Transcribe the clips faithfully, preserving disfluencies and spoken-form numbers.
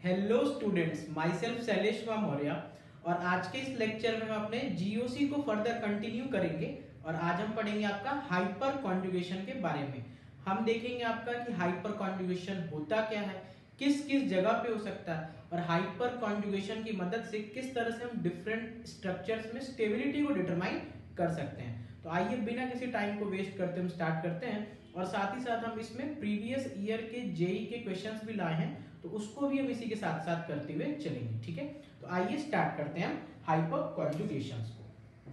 Hello students, myself Shailesh Maurya और आज के इस लेक्चर में हम अपने जीओसी को फर्दर कंटिन्यू करेंगे और आज हम पढ़ेंगे आपका हाइपर कॉन्जुगेशन के बारे में। हम देखेंगे आपका कि हाइपर कॉन्जुगेशन होता क्या है, किस किस जगह पे हो सकता है और हाइपर कॉन्जुगेशन की मदद से किस तरह से हम डिफरेंट स्ट्रक्चर्स में स्टेबिलिटी को डिटरमाइन कर सकते हैं। तो आइए बिना किसी टाइम को वेस्ट करते हम स्टार्ट करते हैं और साथ ही साथ हम इसमें प्रीवियस ईयर के जेई के क्वेश्चंस भी लाए हैं तो उसको भी हम इसी के साथ साथ करते हुए चलेंगे। ठीक है, तो आइए स्टार्ट करते हैं हाइपर कॉन्जुगेशंस को।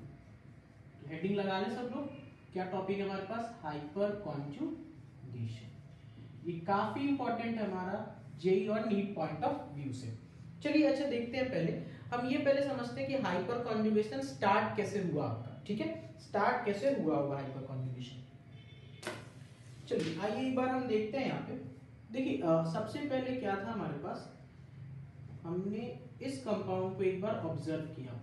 तो हेडिंग लगा लें सब लोग, क्या टॉपिक है हमारे पास, हाइपर कॉन्जुगेशन। ये काफी इंपॉर्टेंट है हमारा जेई और नीट पॉइंट ऑफ व्यू से। चलिए अच्छा देखते हैं, पहले हम ये पहले समझते हैं कि हाइपर कॉन्जुगेशन स्टार्ट कैसे हुआ आपका। ठीक है, स्टार्ट कैसे हुआ होगा हाइपर कॉन्जुगेशन। चलिए आइए एक बार हम देखते हैं यहाँ पे। देखिए सबसे पहले क्या था हमारे पास, हमने इस कंपाउंड को एक बार ऑब्जर्व किया।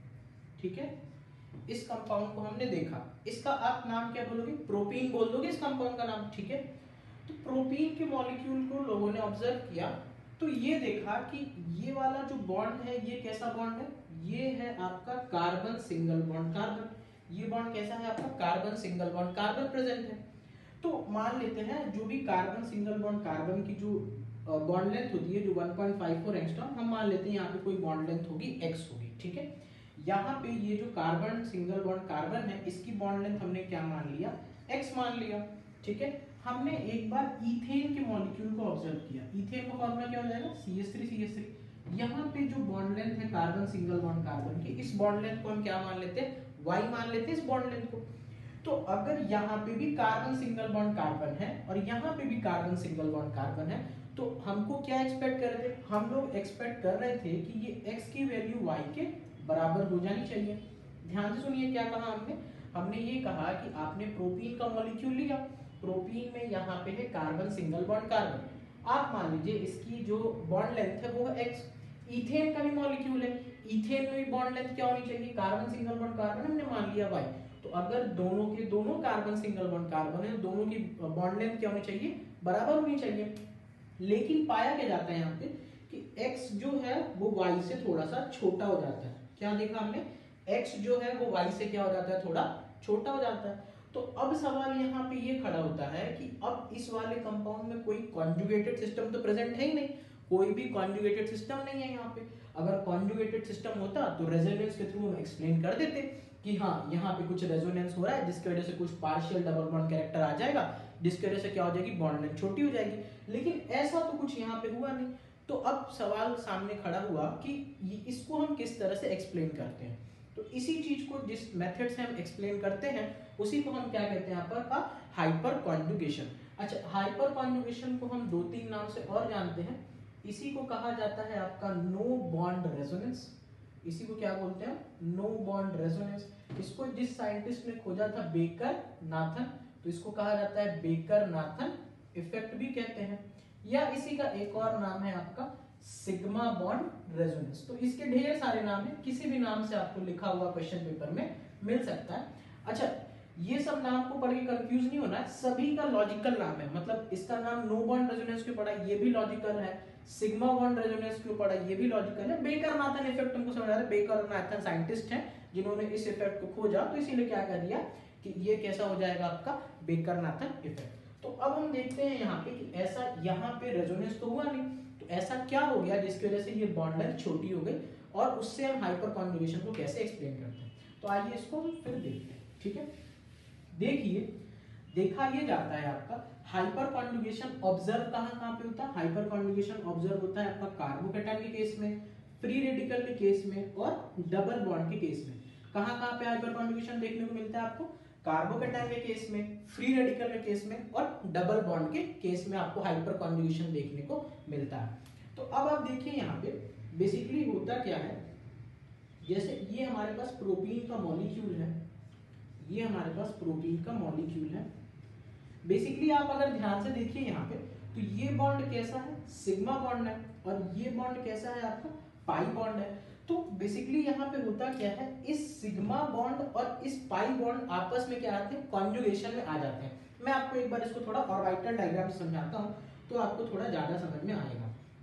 ठीक है, इस कंपाउंड को हमने देखा, इसका आप नाम क्या बोलोगे, प्रोपीन बोल दोगे इस कंपाउंड का नाम। ठीक है, तो प्रोपीन के मॉलिक्यूल को लोगों ने ऑब्जर्व किया तो ये देखा कि ये वाला जो बॉन्ड है ये कैसा बॉन्ड है, ये है आपका कार्बन सिंगल बॉन्ड कार्बन। ये बॉन्ड कैसा है आपका, carbon single bond carbon present है। तो मान लेते हैं जो भी कार्बन सिंगल बॉन्ड कार्बन की जो बॉन्ड लेंथ होती है जो one point five four angstrom, हम मान लेते हैं यहाँ पे कोई बॉन्ड लेंथ होगी x होगी। ठीक है, यहाँ पे ये जो कार्बन सिंगल बॉन्ड कार्बन है इसकी बॉन्ड लेंथ हमने क्या मान लिया, x मान लिया। ठीक है, हमने एक बार ईथेन के मॉलिक्यूल को ऑब्जर्व किया। ईथेन का फॉर्मूला क्या हो जाएगा, C H three C H three. यहाँ पे जो बॉन्ड लेंथ है कार्बन सिंगल बॉन्ड कार्बन की, इस बॉन्ड लेंथ को हम क्या मान लेते हैं, y मान लेते हैं इस बॉन्ड लेंथ को। तो अगर यहाँ पे भी कार्बन सिंगल बॉन्ड कार्बन है और यहाँ पे भी कार्बन सिंगल बॉन्ड कार्बन है तो हमको क्या एक्सपेक्ट कर रहे थे, हम लोग एक्सपेक्ट कर रहे थे कि ये x की वैल्यू y के बराबर हो जानी चाहिए। ध्यान से सुनिए क्या कहा हमने, हमने ये कहा कि आपने प्रोपीन का मॉलिक्यूल लिया, प्रोपीन में यहाँ पे है कार्बन सिंगल बॉन्ड कार्बन, आप मान लीजिए इसकी जो बॉन्ड लेंथ है वो है x। इथेन का भी मॉलिक्यूल है, इथेन में भी बॉन्ड लेंथ क्या होनी चाहिए, कार्बन सिंगल बॉन्ड कार्बन, हमने मान लिया y। तो अगर दोनों के दोनों कार्बन सिंगल बॉन्ड कार्बन है, दोनों की बॉन्ड लेंथ क्या होनी चाहिए, बराबर होनी चाहिए। लेकिन पाया क्या जाता है यहाँ पे कि x जो है वो y से थोड़ा सा छोटा हो जाता है। क्या देखा हमने, x जो है वो y से क्या हो जाता है, थोड़ा छोटा हो जाता है। तो अब सवाल यहाँ पे ये खड़ा होता है कि अब इस वाले कंपाउंड में कोई कॉन्जुगेटेड सिस्टम तो प्रेजेंट है ही नहीं, कोई भी कॉन्जुगेटेड सिस्टम नहीं है यहाँ पे। अगर कॉन्जुगेटेड सिस्टम होता तो रेजोनेंस के थ्रू हम एक्सप्लेन कर देते कि हाँ यहाँ पे कुछ रेजोनेंस हो रहा है जिसकी वजह से कुछ पार्शियल डबल बॉन्ड कैरेक्टर आ जाएगा, जिसकी वजह से क्या हो जाएगी, बॉन्ड लेंथ छोटी हो जाएगी। लेकिन ऐसा तो कुछ यहाँ पे हुआ नहीं। तो अब सवाल सामने खड़ा हुआ कि इसको हम किस तरह से एक्सप्लेन करते हैं। तो इसी चीज को जिस मेथड से हम एक्सप्लेन करते हैं उसी को हम क्या कहते हैं यहाँ पर, हाइपर कॉन्जुगेशन। अच्छा, हाइपर कॉन्जुगेशन को हम दो तीन नाम से और जानते हैं। इसी को कहा जाता है आपका नो बॉन्ड रेजोनेंस। इसी को क्या बोलते हैं, नो बॉन्ड रेजोनेंस। इसको जिस साइंटिस्ट ने खोजा था बेकर नाथन, तो इसको कहा जाता है बेकर नाथन इफेक्ट भी कहते हैं, या इसी का एक और नाम है आपका सिग्मा बॉन्ड रेजोनेंस। तो इसके ढेर सारे नाम है, किसी भी नाम से आपको लिखा हुआ क्वेश्चन पेपर में मिल सकता है। अच्छा, ये सब नाम को पढ़ के कंफ्यूज नहीं होना है, सभी का लॉजिकल नाम है। मतलब इसका नाम नो बॉन्ड रेजोनेंस क्यों पड़ा, ये भी लॉजिकल है। सिग्मा बॉन्ड रेजोनेंस क्यों पड़ा, ये भी लॉजिकल है। बेकर नाथन इफेक्ट तुमको समझ आ रहा है, बेकर नाथन साइंटिस्ट हैं जिन्होंने इस इफेक्ट को खोजा, तो इसीलिए क्या कर दिया कि ये कैसा हो जाएगा आपका बेकर नाथन इफेक्ट। तो अब हम देखते हैं यहाँ पे कि ऐसा यहाँ पे रेजोनेंस तो हुआ नहीं, तो ऐसा क्या हो गया जिसकी वजह से ये बॉन्ड लेंथ छोटी हो गई और उससे हम हाइपर कॉन्जुगेशन को कैसे एक्सप्लेन करते हैं। तो आइए इसको हम फिर देखते हैं। ठीक है, देखिए देखा ये जाता है आपका हाइपर कॉन्जुगेशन ऑब्जर्व कहाँ कहाँ पे होता है, हाइपर कॉन्जुगेशन ऑब्जर्व होता है आपका कार्बोकेटाइन के केस में, फ्री रेडिकल के केस में और डबल बॉन्ड के केस में। कहाँ कहाँ पे हाइपर कॉन्जुगेशन देखने को मिलता है आपको, कार्बोकेटाइन के केस में, फ्री रेडिकल के केस में और डबल बॉन्ड के केस में आपको हाइपर कॉन्जुगेशन देखने को मिलता है। तो अब आप देखिए यहाँ पे बेसिकली होता क्या है, जैसे ये हमारे पास प्रोटीन का मॉलिक्यूल है, ये हमारे पास प्रोटीन का मॉलिक्यूल है। बेसिकली आप अगर ध्यान से देखिए यहाँ पे तो ये बॉन्ड कैसा है, सिग्मा बॉन्ड है, और ये बॉन्ड कैसा है आपका, पाई बॉन्ड है। तो बेसिकली यहाँ पे होता क्या है, इस सिग्मा बॉन्ड और इस पाई बॉन्ड आपस में क्या आते हैं, कॉन्जुगेशन में आ जाते हैं। मैं आपको एक बार इसको थोड़ा ऑर्बिटल डायग्राम से समझाता हूँ तो आपको थोड़ा ज्यादा समझ में आएगा।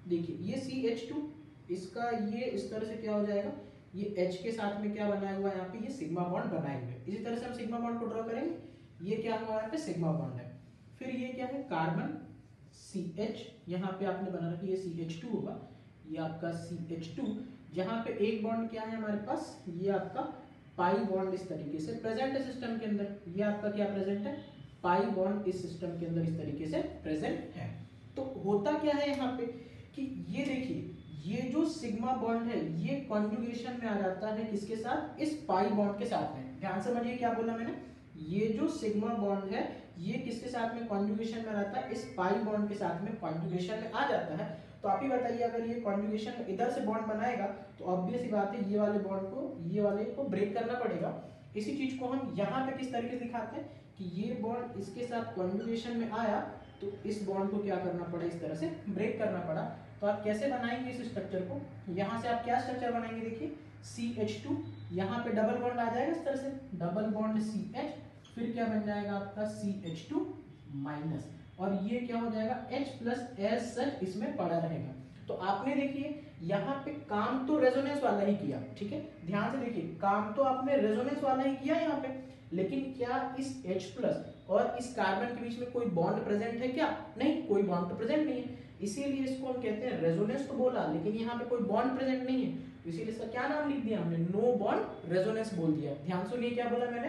देखिए ये सी एच टू, इसका ये इस तरह से क्या हो जाएगा, ये H के साथ में क्या बनाया हुआ है यहाँ पे, ये सिग्मा बॉन्ड बनाए हुए। इसी तरह से हम सिग्मा बॉन्ड को ड्रॉ करेंगे, ये क्या हुआ यहाँ पे सिग्मा बॉन्ड है। फिर ये क्या है कार्बन सी एच, यहाँ पे आपने बना रखा ये सी एच टू होगा, ये आपका सी एच टू, जहाँ पे एक बॉन्ड क्या है हमारे पास, ये आपका पाई बॉन्ड इस तरीके से प्रेजेंट है सिस्टम के अंदर। ये आपका क्या प्रेजेंट है, पाई बॉन्ड इस सिस्टम के अंदर इस तरीके से प्रेजेंट है। तो होता क्या है यहाँ पे कि ये देखिए ये जो सिग्मा बॉन्ड है ये कॉन्जुगेशन में आ जाता है किसके साथ, इस पाई बॉन्ड के साथ में। ध्यान से समझिए क्या बोला मैंने, ये जो सिग्मा बॉन्ड है ये किसके साथ में कॉन्जुगेशन में रहता है, इस पाई बॉन्ड के साथ में कॉन्जुगेशन में आ जाता है। तो आप ही बताइए अगर ये कॉन्जुगेशन इधर से बॉन्ड बनाएगा तो ऑब्वियस ही बात है ये वाले बॉन्ड को ये वाले को ब्रेक करना पड़ेगा। इसी चीज को हम यहाँ पे किस तरीके से दिखाते हैं कि ये बॉन्ड इसके साथ कॉन्जुगेशन में आया तो इस बॉन्ड को क्या करना पड़ा, इस तरह से ब्रेक करना पड़ा। तो आप कैसे बनाएंगे इस स्ट्रक्चर को, यहाँ से आप क्या स्ट्रक्चर बनाएंगे, देखिए सी एच टू, यहाँ पे डबल बॉन्ड आ जाएगा इस तरह से, डबल बॉन्ड सी एच, फिर क्या बन जाएगा आपका सी एच टू माइनस, और ये क्या हो जाएगा H प्लस एज सच इसमें पड़ा रहेगा। तो आपने देखिए यहाँ पे काम तो रेजोनेंस वाला ही किया, ठीक है, ध्यान से देखिए काम तो आपने रेजोनेंस वाला ही किया यहाँ पे, लेकिन क्या इस H प्लस और इस कार्बन के बीच में कोई बॉन्ड प्रेजेंट है क्या, नहीं, कोई बॉन्ड तो प्रेजेंट नहीं है। इसीलिए इसको हम कहते हैं रेजोनेंस तो बोला, लेकिन यहाँ पे कोई बॉन्ड प्रेजेंट नहीं है, तो इसीलिए इसका क्या नाम लिख दिया हमने, नो बॉन्ड रेजोनेंस बोल दिया। ध्यान सुनिए क्या बोला मैंने,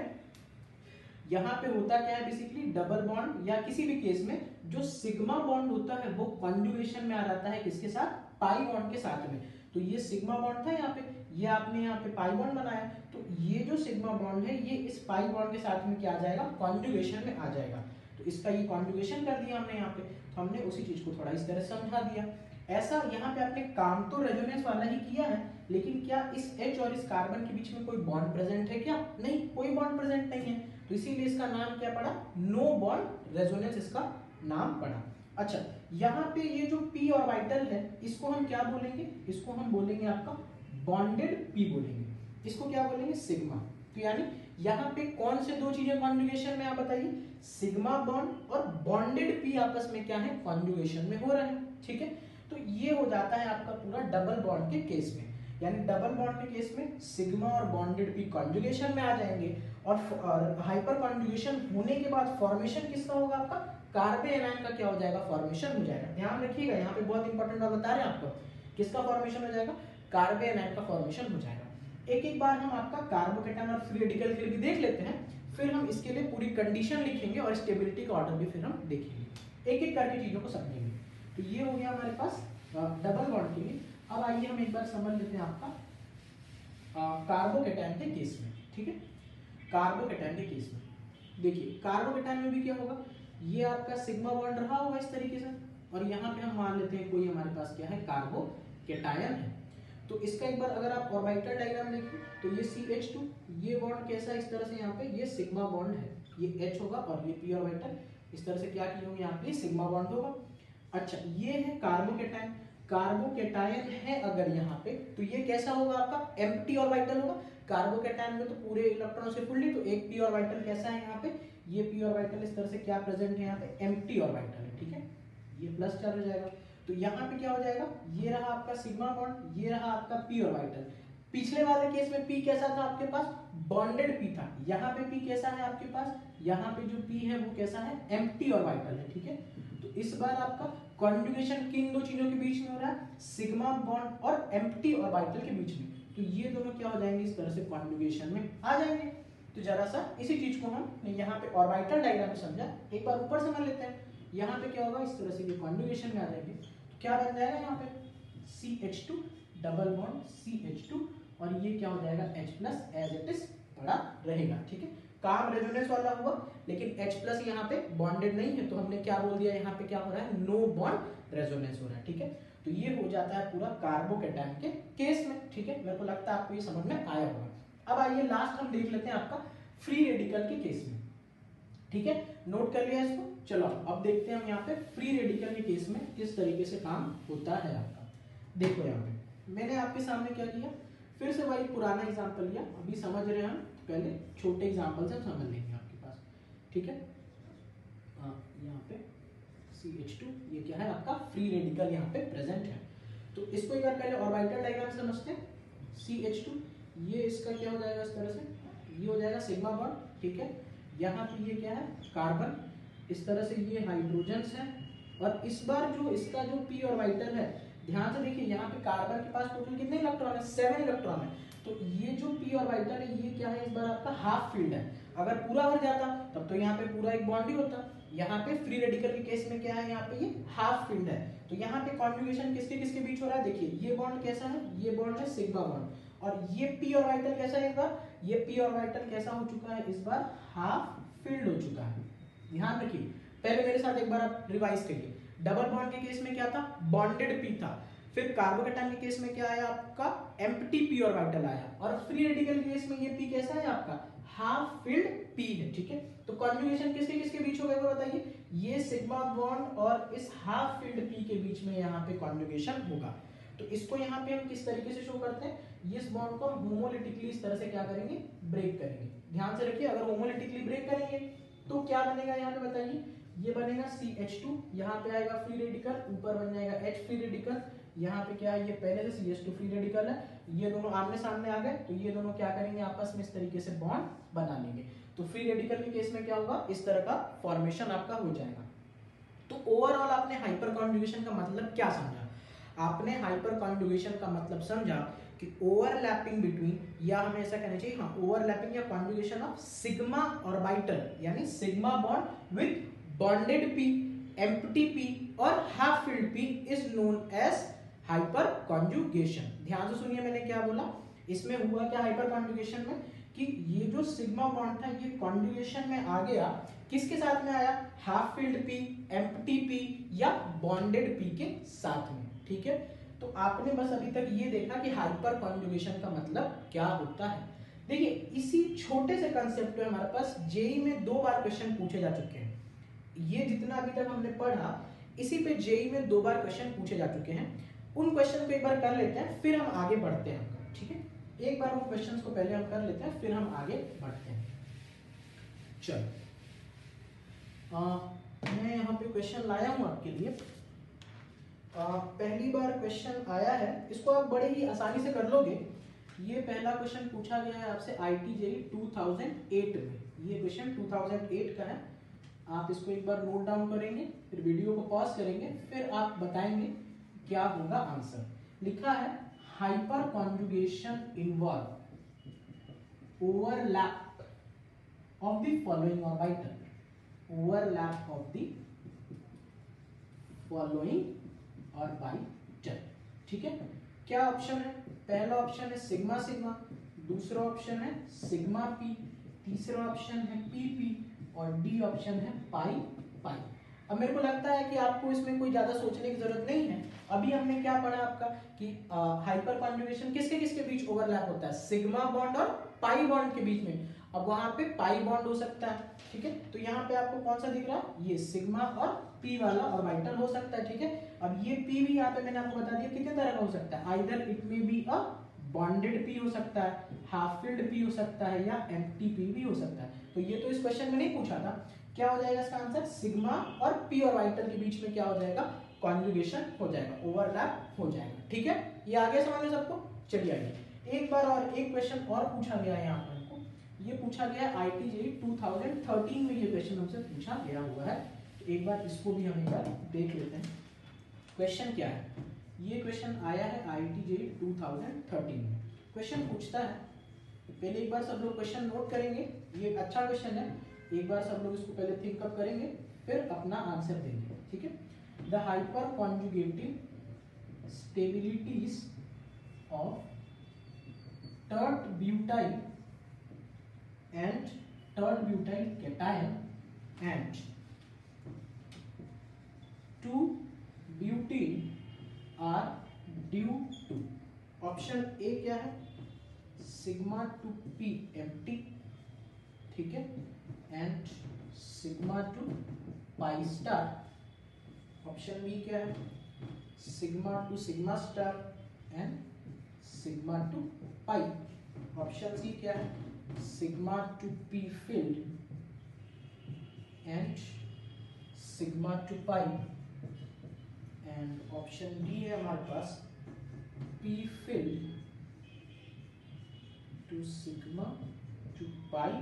यहाँ पे होता क्या है बेसिकली डबल बॉन्ड या किसी भी केस में जो सिग्मा बॉन्ड होता है वो कॉन्जुगेशन में आ जाता है किसके साथ, पाई बॉन्ड के साथ में। तो ये सिग्मा बॉन्ड था यहाँ पे, ये आपने यहाँ पे पाई बॉन्ड बनाया, तो ये जो सिग्मा बॉन्ड है ये इस पाई बॉन्ड के साथ में क्या आ जाएगा, कॉन्जुगेशन में आ जाएगा। तो इसका ये कॉन्जुगेशन कर दिया हमने यहाँ पे, तो हमने उसी चीज को थोड़ा इस तरह समझा दिया। ऐसा यहाँ पे आपने काम तो रेजोनेंस वाला ही किया है, लेकिन क्या इस H और इस कार्बन के बीच में कोई बॉन्ड प्रेजेंट है क्या, नहीं, कोई बॉन्ड प्रेजेंट नहीं है, तो इसीलिए इसका नाम क्या पड़ा, नो बॉन्ड रेजोनेंस इसका नाम पड़ा। अच्छा, यहाँ पे ये जो p ऑर्बिटल है इसको हम क्या बोलेंगे, इसको हम बोलेंगे आपका बॉन्डेड p बोलेंगे, इसको क्या बोलेंगे सिग्मा। तो यानी यहाँ पे कौन से दो चीजें कॉन्जुगेशन में, आप बताइए, सिग्मा बॉन्ड और बॉन्डेड p आपस में क्या है, कॉन्जुगेशन में हो रहे हैं, ठीक है। तो ये हो जाता है आपका पूरा डबल बॉन्ड के केस में, यानी डबल बॉन्ड के केस में सिग्मा और बॉन्डेड p कॉन्जुगेशन में आ जाएंगे, और, और हाइपर कॉन्जुगेशन होने के बाद फॉर्मेशन किसका होगा, आपका कार्बन एनायन का क्या हो जाएगा, फॉर्मेशन हो जाएगा। ध्यान रखिएगा यहाँ पे बहुत इंपॉर्टेंट बात बता रहे हैं आपको, किसका फॉर्मेशन हो जाएगा, कार्बन एनायन का फॉर्मेशन हो जाएगा। एक एक बार हम आपका कार्बोकेटायन और फ्री रेडिकल के लिए भी देख लेते हैं, फिर हम इसके लिए पूरी कंडीशन लिखेंगे और स्टेबिलिटी का ऑर्डर भी फिर हम देखेंगे, एक एक करके चीजों को समझेंगे। तो ये हो गया हमारे पास डबल बॉन्ड के लिए। अब आइए हम एक बार समझ लेते हैं आपका कार्बोकेटायन के केस में, ठीक है। कार्बोकेटायन के केस में देखिए कार्बोकेटायन में भी क्या होगा, ये आपका सिग्मा बॉन्ड रहा होगा इस तरीके से, और यहाँ पे हम मान लेते हैं कोई हमारे पास क्या है, कार्बोकेटायन है। तो इसका एक बार अगर आप ऑर्बिटल डायग्राम देखिए तो ये सी एच टू, ये बॉन्ड कैसा है इस तरह से, यहाँ पे ये सिग्मा बॉन्ड है, ये H होगा और ये p ऑर्बिटल इस तरह से क्या किए होंगे, यहाँ पे सिग्मा बॉन्ड होगा। अच्छा, ये है कार्बोकेटायन, कार्बोकेटायन है अगर यहाँ पे तो ये कैसा होगा, आपका एम्प्टी ऑर्बिटल होगा। कार्बोकेटायन में तो पूरे इलेक्ट्रॉन से फुल्ली, तो एक p ऑर्बिटल कैसा है यहाँ पे, ये p ऑर्बिटल इस तरह से क्या प्रेजेंट है यहाँ पे, एम्प्टी ऑर्बिटल है, ठीक है, ये प्लस चार्ज हो जाएगा। तो यहाँ पे क्या हो जाएगा, ये रहा आपका सिग्मा बॉन्ड, ये रहा आपका p ऑर्बिटल। पिछले वाले केस में p कैसा था आपके पास, बॉन्डेड p था, यहाँ पे p कैसा है आपके पास, यहाँ पे जो p है वो कैसा है, एम्प्टी ऑर्बिटल है, ठीक है। तो इस बार आपका कॉन्जुगेशन किन दो चीजों के बीच में हो रहा है, सिग्मा बॉन्ड और एम्प्टी ऑर्बिटल के बीच में, तो ये दोनों क्या हो जाएंगे, इस तरह से कॉन्जुगेशन में आ जाएंगे। तो जरा सा इसी चीज को हम यहाँ पे ऑर्बिटल डायग्राम में समझा, एक बार ऊपर समझ लेते हैं। यहाँ पे क्या होगा, इस तरह से ये कॉन्जुगेशन में आ जाएंगे, तो क्या बन जाएगा यहाँ पे C H two double bond C H two, और ये क्या हो जाएगा H plus as it is पड़ा रहेगा, ठीक है। काम रेजोनेंस वाला हुआ, लेकिन H प्लस यहाँ पे बॉन्डेड नहीं है, तो हमने क्या बोल दिया, यहाँ पे क्या हो रहा है, नो बॉन्ड रेजोनेंस हो रहा है, ठीक है। तो ये हो जाता है पूरा कार्बोकेटायन के केस में, ठीक है। मेरे को लगता है आपको ये समझ में आया होगा। अब आइए लास्ट हम देख लेते हैं आपका फ्री रेडिकल के केस में, ठीक है, नोट कर लिया इसको। चलो अब देखते हैं हम यहाँ पे फ्री रेडिकल के केस में किस तरीके से काम होता है आपका। देखो यहाँ पे मैंने आपके सामने क्या किया, फिर से वही पुराना एग्जाम्पल लिया, अभी समझ रहे हैं हम, पहले छोटे एग्जाम्पल से समझ लेंगे आपके पास, ठीक है। यहाँ पे सी एच टू, ये क्या है आपका फ्री रेडिकल यहाँ पे प्रेजेंट है। तो इसको एक बार पहले ऑर्बिटल डायग्राम समझते हैं। सी एच टू, ये इसका क्या हो जाएगा इस तरह से, ये हो जाएगा सिग्मा बॉन्ड, ठीक है। यहाँ पे ये क्या है कार्बन, इस तरह से ये हाइड्रोजन्स है। और इस बार जो इसका जो पी ऑर्बिटल है, ध्यान से देखिए यहाँ पे कार्बन के पास टोटल कितने इलेक्ट्रॉन है, सेवन इलेक्ट्रॉन है। तो ये जो पी ऑर्बिटल है ये क्या है इस बार आपका हाफ फील्ड है। अगर पूरा भर जाता तब तो यहाँ पे पूरा एक बॉन्ड ही होता। यहाँ पे फ्री रेडिकल के केस में क्या है, यहाँ पे ये हाफ फील्ड है। तो यहाँ पे कॉन्जुगेशन किसके किसके बीच हो रहा है, देखिए ये बॉन्ड कैसा है, ये बॉन्ड है सिग्मा बॉन्ड। और ये पी ऑर्बिटल कैसा है इस बार, ये पी ऑर्बिटल कैसा हो चुका है इस बार, हाफ फील्ड हो चुका है। ध्यान रखिए, पहले मेरे साथ एक बार आप रिवाइज करिए। डबल बॉन्ड के केस में क्या था, बॉन्डेड पी था। फिर कार्बोकेटायन के केस में क्या आया आपका, एम्प्टी पी ऑर्बिटल आया। और फ्री रेडिकल के केस में ये पी कैसा है आपका, हाफ फील्ड पी है, ठीक है। तो कॉन्जुगेशन किसके किसके बीच हो गया बताइए, ये सिग्मा बॉन्ड और इस हाफ फील्ड पी के बीच में यहाँ पे कॉन्जुगेशन होगा। तो इसको यहाँ पे हम किस तरीके से शो करते हैं, इस बॉन्ड को होमोलिटिकली इस तरह से क्या करेंगे, ब्रेक करेंगे। ध्यान से रखिए, अगर होमोलिटिकली ब्रेक करेंगे तो क्या बनेगा यहाँ पे बताइए, ये बनेगा सी एच टू, यहाँ पे आएगा फ्री रेडिकल, ऊपर बन जाएगा H फ्री रेडिकल। यहाँ पे क्या है, ये पहले से C H two free radical है, ये दोनों आमने सामने आ गए, तो ये दोनों क्या करेंगे आपस में इस तरीके से बॉन्ड बना लेंगे। तो फ्री रेडिकल के केस में क्या होगा, इस तरह का फॉर्मेशन आपका हो जाएगा। तो ओवरऑल आपने हाइपर कॉन्जुगेशन का मतलब क्या समझा, आपने हाइपर कॉन्जुगेशन का मतलब समझा कि ओवरलैपिंग बिटवीन, या हमें ऐसा कहना चाहिए हाँ, ओवरलैपिंग या कॉन्जुगेशन ऑफ सिग्मा ऑर्बिटल, यानी sigma bond with bonded P, empty P और half filled P is known as hyperconjugation. ध्यान से सुनिए मैंने क्या बोला, इसमें हुआ क्या हाइपर कॉन्जुगेशन में, कि ये जो सिग्मा बॉन्ड था ये कॉन्जुगेशन में आ गया, किसके साथ में आया, half filled P, empty P या बॉन्डेड पी के साथ में, ठीक है। तो आपने बस अभी तक ये देखा कि हाइपर कॉन्जुगेशन का मतलब क्या होता है। देखिए इसी छोटे से कंसेप्ट पे हमारे पास जेई में दो बार क्वेश्चन पूछे जा चुके हैं। ये जितना अभी तक हमने पढ़ा इसी पे जेई में दो बार क्वेश्चन पूछे जा चुके हैं। उन क्वेश्चन को एक बार कर लेते हैं, फिर हम आगे बढ़ते हैं, ठीक है। एक बार उन क्वेश्चंस को पहले हम कर लेते हैं, फिर हम आगे बढ़ते हैं। चलो मैं यहाँ पे क्वेश्चन लाया हूँ आपके लिए। आ, पहली बार क्वेश्चन आया है, इसको आप बड़े ही आसानी से कर लोगे। ये पहला क्वेश्चन पूछा गया है आपसे I T JEE two thousand eight में। ये क्वेश्चन टू थाउजेंड एट का है। आप इसको एक बार नोट डाउन करेंगे, फिर वीडियो को पॉज करेंगे, फिर आप बताएंगे क्या होगा आंसर। लिखा है hyperconjugation involve overlap of the following orbital, overlap of the following orbital, ठीक है। क्या ऑप्शन है, पहला ऑप्शन है सिग्मा सिग्मा, दूसरा ऑप्शन है सिग्मा पी, तीसरा ऑप्शन है पी पी और डी ऑप्शन है पाई पाई। अब मेरे को लगता है कि आपको इसमें कोई ज्यादा सोचने की जरूरत नहीं है। अभी हमने क्या पढ़ा आपका कि हाइपर कॉन्जुगेशन किसके किसके बीच ओवरलैप होता है, सिग्मा बॉन्ड और पाई बॉन्ड के बीच में। अब वहां पे पाई बॉन्ड हो सकता है, ठीक है। तो यहाँ पे आपको कौन सा दिख रहा है, ये सिग्मा और पी वाला ऑर्बिटल हो सकता है, ठीक है। अब ये पी भी यहाँ पे मैंने आपको बता दिया कितने तरह का हो सकता है, either it may be a bonded P हो सकता है, हाफ फील्ड पी हो सकता है या एम्प्टी पी भी हो सकता है। तो ये तो इस क्वेश्चन में नहीं पूछा था। क्या हो जाएगा इसका आंसर, सिग्मा और पी ऑर्बिटल के बीच में क्या हो जाएगा, कॉन्जुगेशन हो जाएगा, ओवरलैप हो जाएगा, ठीक है। ये आगे समझ लो सबको। चलिए आइए एक बार और एक क्वेश्चन और पूछा गया है यहाँ पर हमको। ये पूछा गया I T JEE two thousand thirteen में, ये क्वेश्चन हमसे पूछा गया हुआ है। तो एक बार इसको भी हम एक बार देख लेते हैं। क्वेश्चन क्या है, ये क्वेश्चन आया है I T JEE two thousand thirteen में। क्वेश्चन पूछता है, पहले एक बार सब लोग क्वेश्चन नोट करेंगे, ये अच्छा क्वेश्चन है। एक बार सब लोग इसको पहले थिंक अप करेंगे, फिर अपना आंसर देंगे, ठीक है। The hyperconjugative stabilities of tert butyl and tert butyl cation and two butene are due to, option A क्या है, सिग्मा टू पी एम्प्टी, ठीक है, and sigma to pi star. Option B क्या है, sigma to sigma star and sigma to pi. Option C क्या है, sigma to P filled and sigma to pi and option D है हमारे पास P fill to sigma to pi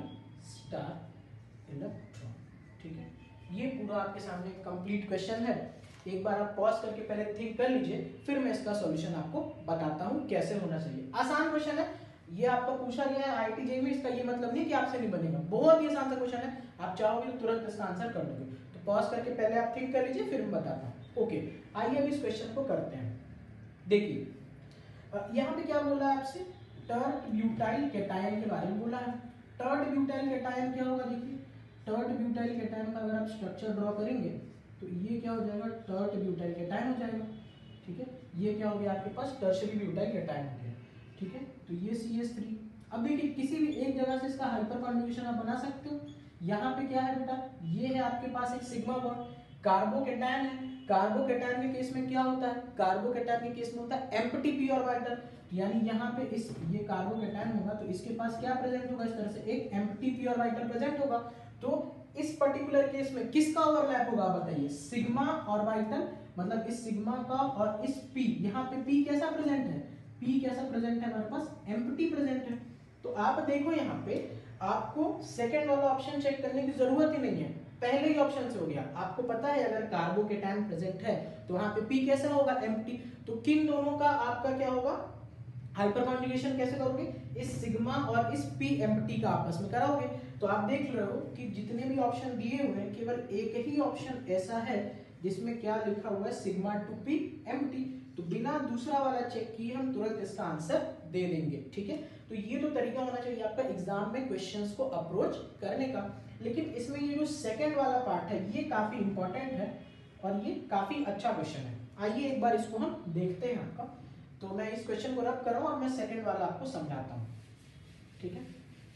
star electron. ठीक है, ये पूरा आपके सामने कंप्लीट क्वेश्चन है। एक बार आप पॉज करके पहले थिंक कर लीजिए, फिर मैं इसका सॉल्यूशन आपको बताता हूँ कैसे होना चाहिए। आसान क्वेश्चन है, ये आपका पूछा गया है आईआईटी जेईई में, इसका ये मतलब नहीं कि आपसे नहीं बनेगा, बहुत ही आसान सा क्वेश्चन है, आप चाहोगे तो तुरंत इसका आंसर कर दोगे। तो पॉज करके पहले आप थिंक कर लीजिए, फिर मैं बताता हूँ। ओके, आइए अब इस क्वेश्चन को करते हैं। देखिए यहाँ पे क्या बोला है आपसे, टर्ट ब्यूटाइल कैटायन के बारे में बोला है। टर्ट ब्यूटाइल कैटायन क्या होगा, देखिए टर्ट ब्यूटाइल कैटायन का अगर आप स्ट्रक्चर ड्रॉ करेंगे तो ये क्या हो जाएगा, टर्ट ब्यूटाइल कैटायन हो जाएगा। ठीक है, ये क्या हो गया आपके पास, टर्शरी ब्यूटाइल कैटायन हो गया। ठीक है, तो ये सी एच थ्री। अब देखिए किसी भी एक जगह से इसका हाइपर कॉन्जुगेशन आप बना सकते हो। यहाँ पे क्या है बेटा, ये है आपके पास एक सिग्मा बॉन्ड, कार्बोकैटायन है। कार्बोकैटायन के केस में क्या होता है, कार्बोकैटायन के केस में होता है एम्प्टी पी ऑर्बिटल, यानी यहाँ पे इस ये कार्बोकैटायन होगा तो इसके पास क्या प्रेजेंट होगा, इस तरह से एक एम्प्टी पी ऑर्बिटल प्रेजेंट होगा। तो इस पर्टिकुलर केस में किसका ओवरलैप होगा बताइए, सिग्मा ऑर्बिटल, मतलब इस सिग्मा का और इस पी, यहाँ पे पी कैसा प्रेजेंट है, पी कैसा प्रेजेंट है हमारे पास, एम्प्टी प्रेजेंट है। तो आप देखो यहाँ पे आपको सेकंड वाला ऑप्शन चेक करने की जरूरत ही नहीं है, पहले ही ऑप्शन से हो गया। आपको पता है अगर कार्बोकैटायन प्रेजेंट है तो वहां पे पी कैसा होगा, एम्प्टी। तो किन दोनों का आपका क्या होगा, हाइपर कॉन्जुगेशन कैसे करोगे, इस सिग्मा और इस पी एम्प्टी का आपस में कराओगे। तो आप देख रहे हो कि जितने भी ऑप्शन दिए हुए हैं केवल एक ही ऑप्शन ऐसा है जिसमें क्या लिखा हुआ है, सिग्मा टू पी एम्प्टी। तो बिना दूसरा वाला चेक किए हम तुरंत इसका आंसर दे देंगे। ठीक है, तो ये तो तरीका होना चाहिए आपका एग्जाम में क्वेश्चंस को अप्रोच करने का। लेकिन इसमें ये जो सेकंड वाला पार्ट है ये काफी इंपॉर्टेंट है और ये काफी अच्छा क्वेश्चन है। आइए एक बार इसको हम देखते हैं आपका। तो मैं इस क्वेश्चन को रब कर रहा हूं और मैं सेकंड वाला आपको समझाता हूं। ठीक है,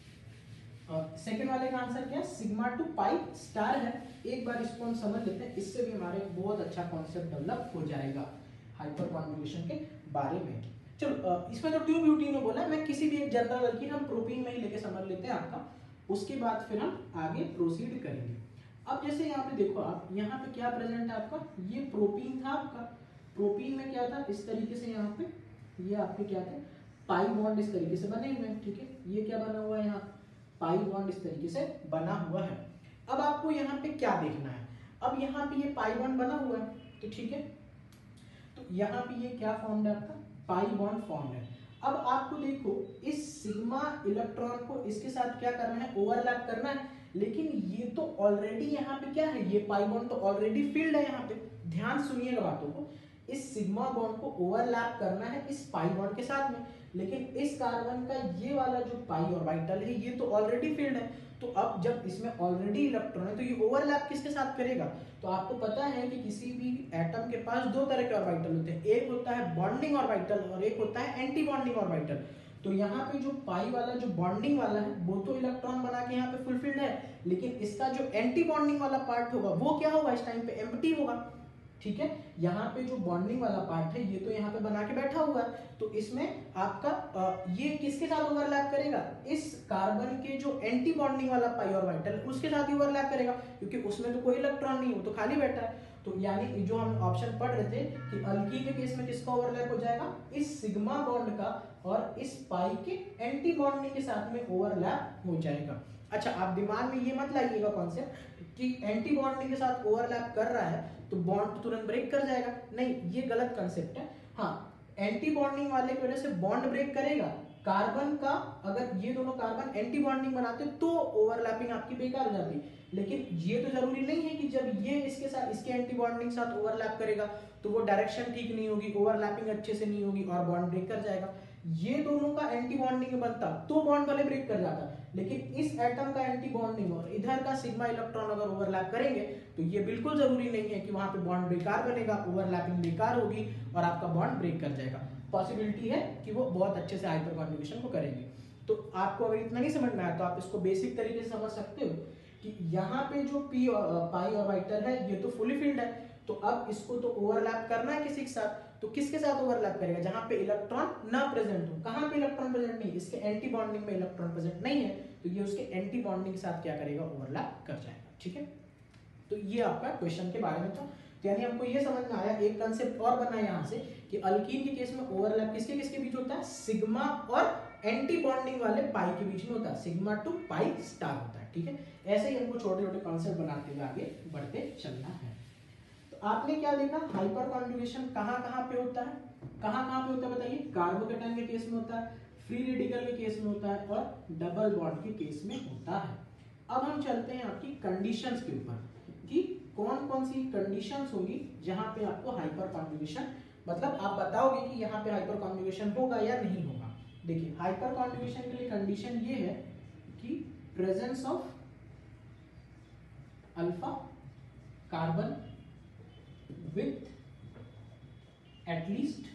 सेकंड वाले का आंसर क्या है, सिग्मा टू पाई स्टार है। एक बार इसको हम समझ लेते हैं, इससे भी हमारे बहुत अच्छा कॉन्सेप्ट डेवलप हो जाएगा हाइपर कॉन्जुगेशन के बारे में। चलो इसमें जो ट्यूब ब्यूटीन में बोला है, मैं किसी भी एक जनरल वर्किंग हम प्रोपीन में ही लेके समझ लेते हैं आपका, उसके बाद फिर हम आगे प्रोसीड करेंगे। अब जैसे यहाँ पे देखो आप, यहाँ पे क्या प्रेजेंट है आपका, ये प्रोपीन था आपका। प्रोपीन में क्या था, इस तरीके से यहाँ पे ये आपके क्या थे, पाई बॉन्ड इस तरीके से बने हुए हैं। ठीक है, ये क्या बना हुआ है, यहाँ पाई बॉन्ड इस तरीके से बना हुआ है। अब आपको यहाँ पे क्या देखना है, अब यहाँ पे ये पाई बॉन्ड बना हुआ है, तो ठीक है, तो यहाँ पे ये क्या फॉर्म है आपका, पाई बॉन्ड फॉर्म है। अब आपको देखो इस सिग्मा इलेक्ट्रॉन को इसके साथ क्या करना है, ओवरलैप करना है। लेकिन ये तो ऑलरेडी यहाँ पे क्या है, ये पाई बॉन्ड तो ऑलरेडी फील्ड है यहाँ पे। ध्यान सुनिएगा बातों को, इस सिग्मा बॉन्ड को ओवरलैप करना है इस पाई बॉन्ड के साथ में, लेकिन इस कार्बन का ये वाला जो पाई ऑर्बिटल है ये तो ऑलरेडी फील्ड है। तो अब जब इसमें ऑलरेडी इलेक्ट्रॉन है तो ये ओवरलैप किसके साथ करेगा, तो आपको पता है कि किसी भी एटम के पास दो तरह के ऑर्बिटल होते हैं, एक होता है बॉन्डिंग ऑर्बिटल और एक होता है एंटी बॉन्डिंग ऑर्बिटल। तो यहाँ पे जो पाई वाला जो बॉन्डिंग वाला है वो तो इलेक्ट्रॉन बना के यहाँ पे फुलफिल्ड है, लेकिन इसका जो एंटी बॉन्डिंग वाला पार्ट होगा वो क्या होगा, इस टाइम पे एम्प्टी होगा। ठीक है, यहाँ पे जो बॉन्डिंग वाला पार्ट है ये तो यहाँ पे बना के बैठा हुआ है, तो इसमें आपका आ, ये किसके साथ ओवरलैप करेगा, इस कार्बन के जो एंटी बॉन्डिंग वाला पाई ऑर्बिटल उसके साथ ही ओवरलैप करेगा, क्योंकि उसमें तो कोई इलेक्ट्रॉन नहीं, वो तो खाली बैठा है। तो यानी जो हम ऑप्शन पढ़ रहे थे कि अल्कीन के केस में किसका ओवरलैप हो जाएगा, इस सिग्मा बॉन्ड का और इस पाई के एंटी बॉन्डिंग के साथ में ओवरलैप हो जाएगा। अच्छा, आप दिमाग में ये मत लाइएगा कॉन्सेप्ट कि एंटी बॉन्डिंग के साथ ओवरलैप कर रहा है तो बॉन्ड तुरंत ब्रेक कर जाएगा, नहीं, ये गलत कंसेप्ट है। हाँ, एंटी बॉन्डिंग वाले की वजह से बॉन्ड ब्रेक करेगा, कार्बन का अगर ये दोनों कार्बन एंटी बॉन्डिंग बनाते तो ओवरलैपिंग आपकी बेकार हो जाती, लेकिन ये तो जरूरी नहीं है कि जब ये इसके साथ इसके एंटी बॉन्डिंग साथ ओवरलैप करेगा तो वो डायरेक्शन ठीक नहीं होगी, ओवरलैपिंग अच्छे से नहीं होगी और बॉन्ड ब्रेक कर जाएगा। ये दोनों का एंटी बॉन्डिंग बनता तो बॉन्ड वाले ब्रेक कर जाता, लेकिन इस एटम का एंटी बॉन्डिंग और इधर का सिग्मा इलेक्ट्रॉन अगर ओवरलैप करेंगे तो ये बिल्कुल जरूरी नहीं है कि वहां पे बॉन्ड बेकार बनेगा, ओवरलैपिंग बेकार होगी और आपका बॉन्ड ब्रेक कर जाएगा। पॉसिबिलिटी है कि वो बहुत अच्छे से हाइपर कॉन्जुगेशन को करेंगे। तो आपको अगर इतना नहीं समझ में आया तो आप इसको बेसिक तरीके से समझ सकते हो कि यहाँ पे जो पी पाई ऑर्बिटल है ये तो फुली फील्ड है, तो अब इसको तो ओवरलैप करना है किसी के साथ, तो किसके साथ ओवरलैप करेगा, जहां पे इलेक्ट्रॉन ना प्रेजेंट हो। कहां पे इलेक्ट्रॉन प्रेजेंट नहीं, इसके एंटी बॉन्डिंग में इलेक्ट्रॉन प्रेजेंट नहीं है, तो ये उसके एंटी बॉन्डिंग के साथ क्या करेगा, ओवरलैप कर जाएगा। ठीक है, तो ये आपका क्वेश्चन के बारे में था। तो यानी हमको ये समझ में आया, एक कंसेप्ट और बना यहाँ से कि अल्कीन के केस में ओवरलैप किसके किसके बीच होता है, सिग्मा और एंटी बॉन्डिंग वाले पाई के बीच में होता है, सिग्मा टू पाई स्टार होता है। ठीक है, ऐसे ही हमको छोटे छोटे कॉन्सेप्ट बनाते हुए आगे बढ़ते चलना है। तो आपने क्या देखा, हाइपर कॉन्जुगेशन कहाँ कहाँ पे होता है, कहाँ कहाँ पे होता है बताइए, कार्बोकेटाइन के केस में होता है, फ्री रेडिकल के केस में होता है और डबल बॉन्ड के केस में होता है। अब हम चलते हैं आपकी कंडीशंस के ऊपर कि कौन कौन सी कंडीशंस होंगी जहां पे आपको हाइपर कॉन्जुगेशन, मतलब आप बताओगे कि यहाँ पे हाइपर कॉन्जुगेशन होगा या नहीं होगा। देखिए हाइपर कॉन्जुगेशन के लिए कंडीशन ये है कि presence of alpha carbon with at least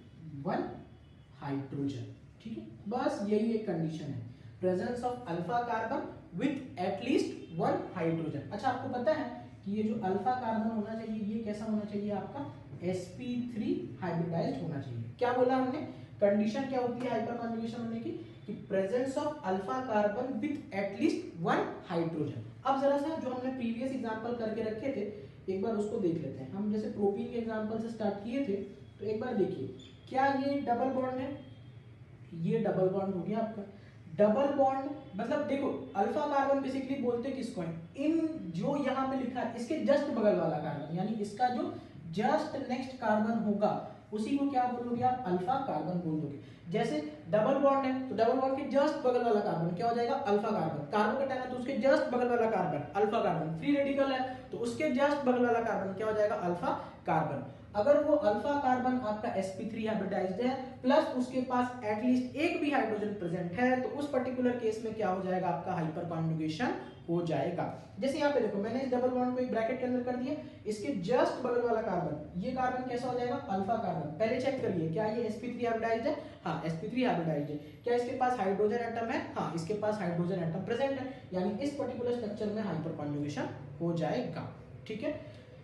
one hydrogen. ठीक है, बस यही एक कंडीशन है, presence of alpha carbon with at least one hydrogen. अच्छा आपको पता है कि ये जो अल्फा कार्बन होना चाहिए ये कैसा होना चाहिए आपका, एस पी थ्री हाइब्रिडाइज्ड होना चाहिए। क्या बोला हमने, कंडीशन क्या होती है हाइपर कॉन्जुगेशन होने की, कि presence of alpha carbon with at least one hydrogen. अब जरा सा जो हमने प्रीवियस एग्जांपल करके रखे थे एक बार उसको देख लेते हैं। हम जैसे प्रोपीन के एग्जांपल से स्टार्ट किए थे, तो एक बार देखिए क्या ये डबल बॉन्ड है, ये डबल बॉन्ड हो गया आपका। डबल बॉन्ड मतलब देखो अल्फा कार्बन बेसिकली बोलते किसको है, इन जो यहाँ पे लिखा है इसके जस्ट बगल वाला कार्बन, यानी इसका जो जस्ट नेक्स्ट कार्बन होगा उसी को क्या बोलोगे आप, अल्फा कार्बन बोल दोगे। जैसे डबल बॉन्ड है तो डबल बॉन्ड के जस्ट बगल वाला कार्बन क्या हो जाएगा, अल्फा कार्बन। कार्बोकेटाइन है तो उसके जस्ट बगल वाला carbon alpha carbon. Free radical है तो उसके जस्ट बगल वाला कार्बन क्या हो जाएगा, अल्फा कार्बन। अगर वो अल्फा कार्बन आपका एस पी थ्री हाइब्रिडाइज्ड है प्लस उसके पास एटलीस्ट एक भी हाइड्रोजन प्रेजेंट है तो उस पर्टिकुलर केस में क्या हो जाएगा आपका, हाइपर कॉन्जुगेशन हो जाएगा। जैसे यहाँ पे देखो मैंने इस डबल बॉन्ड को एक ब्रैकेट के अंदर कर दिया, इसके जस्ट बगल वाला कार्बन, ये कार्बन कैसा हो जाएगा, अल्फा कार्बन। पहले चेक करिए क्या ये एस पी थ्री हाइब्रिडाइज्ड है, हाँ एस पी थ्री हाइब्रिडाइज्ड है। क्या इसके पास हाइड्रोजन एटम है, हाँ इसके पास हाइड्रोजन एटम प्रेजेंट है, यानी इस पर्टिकुलर स्ट्रक्चर में हाइपर कॉन्जुगेशन हो जाएगा। ठीक है,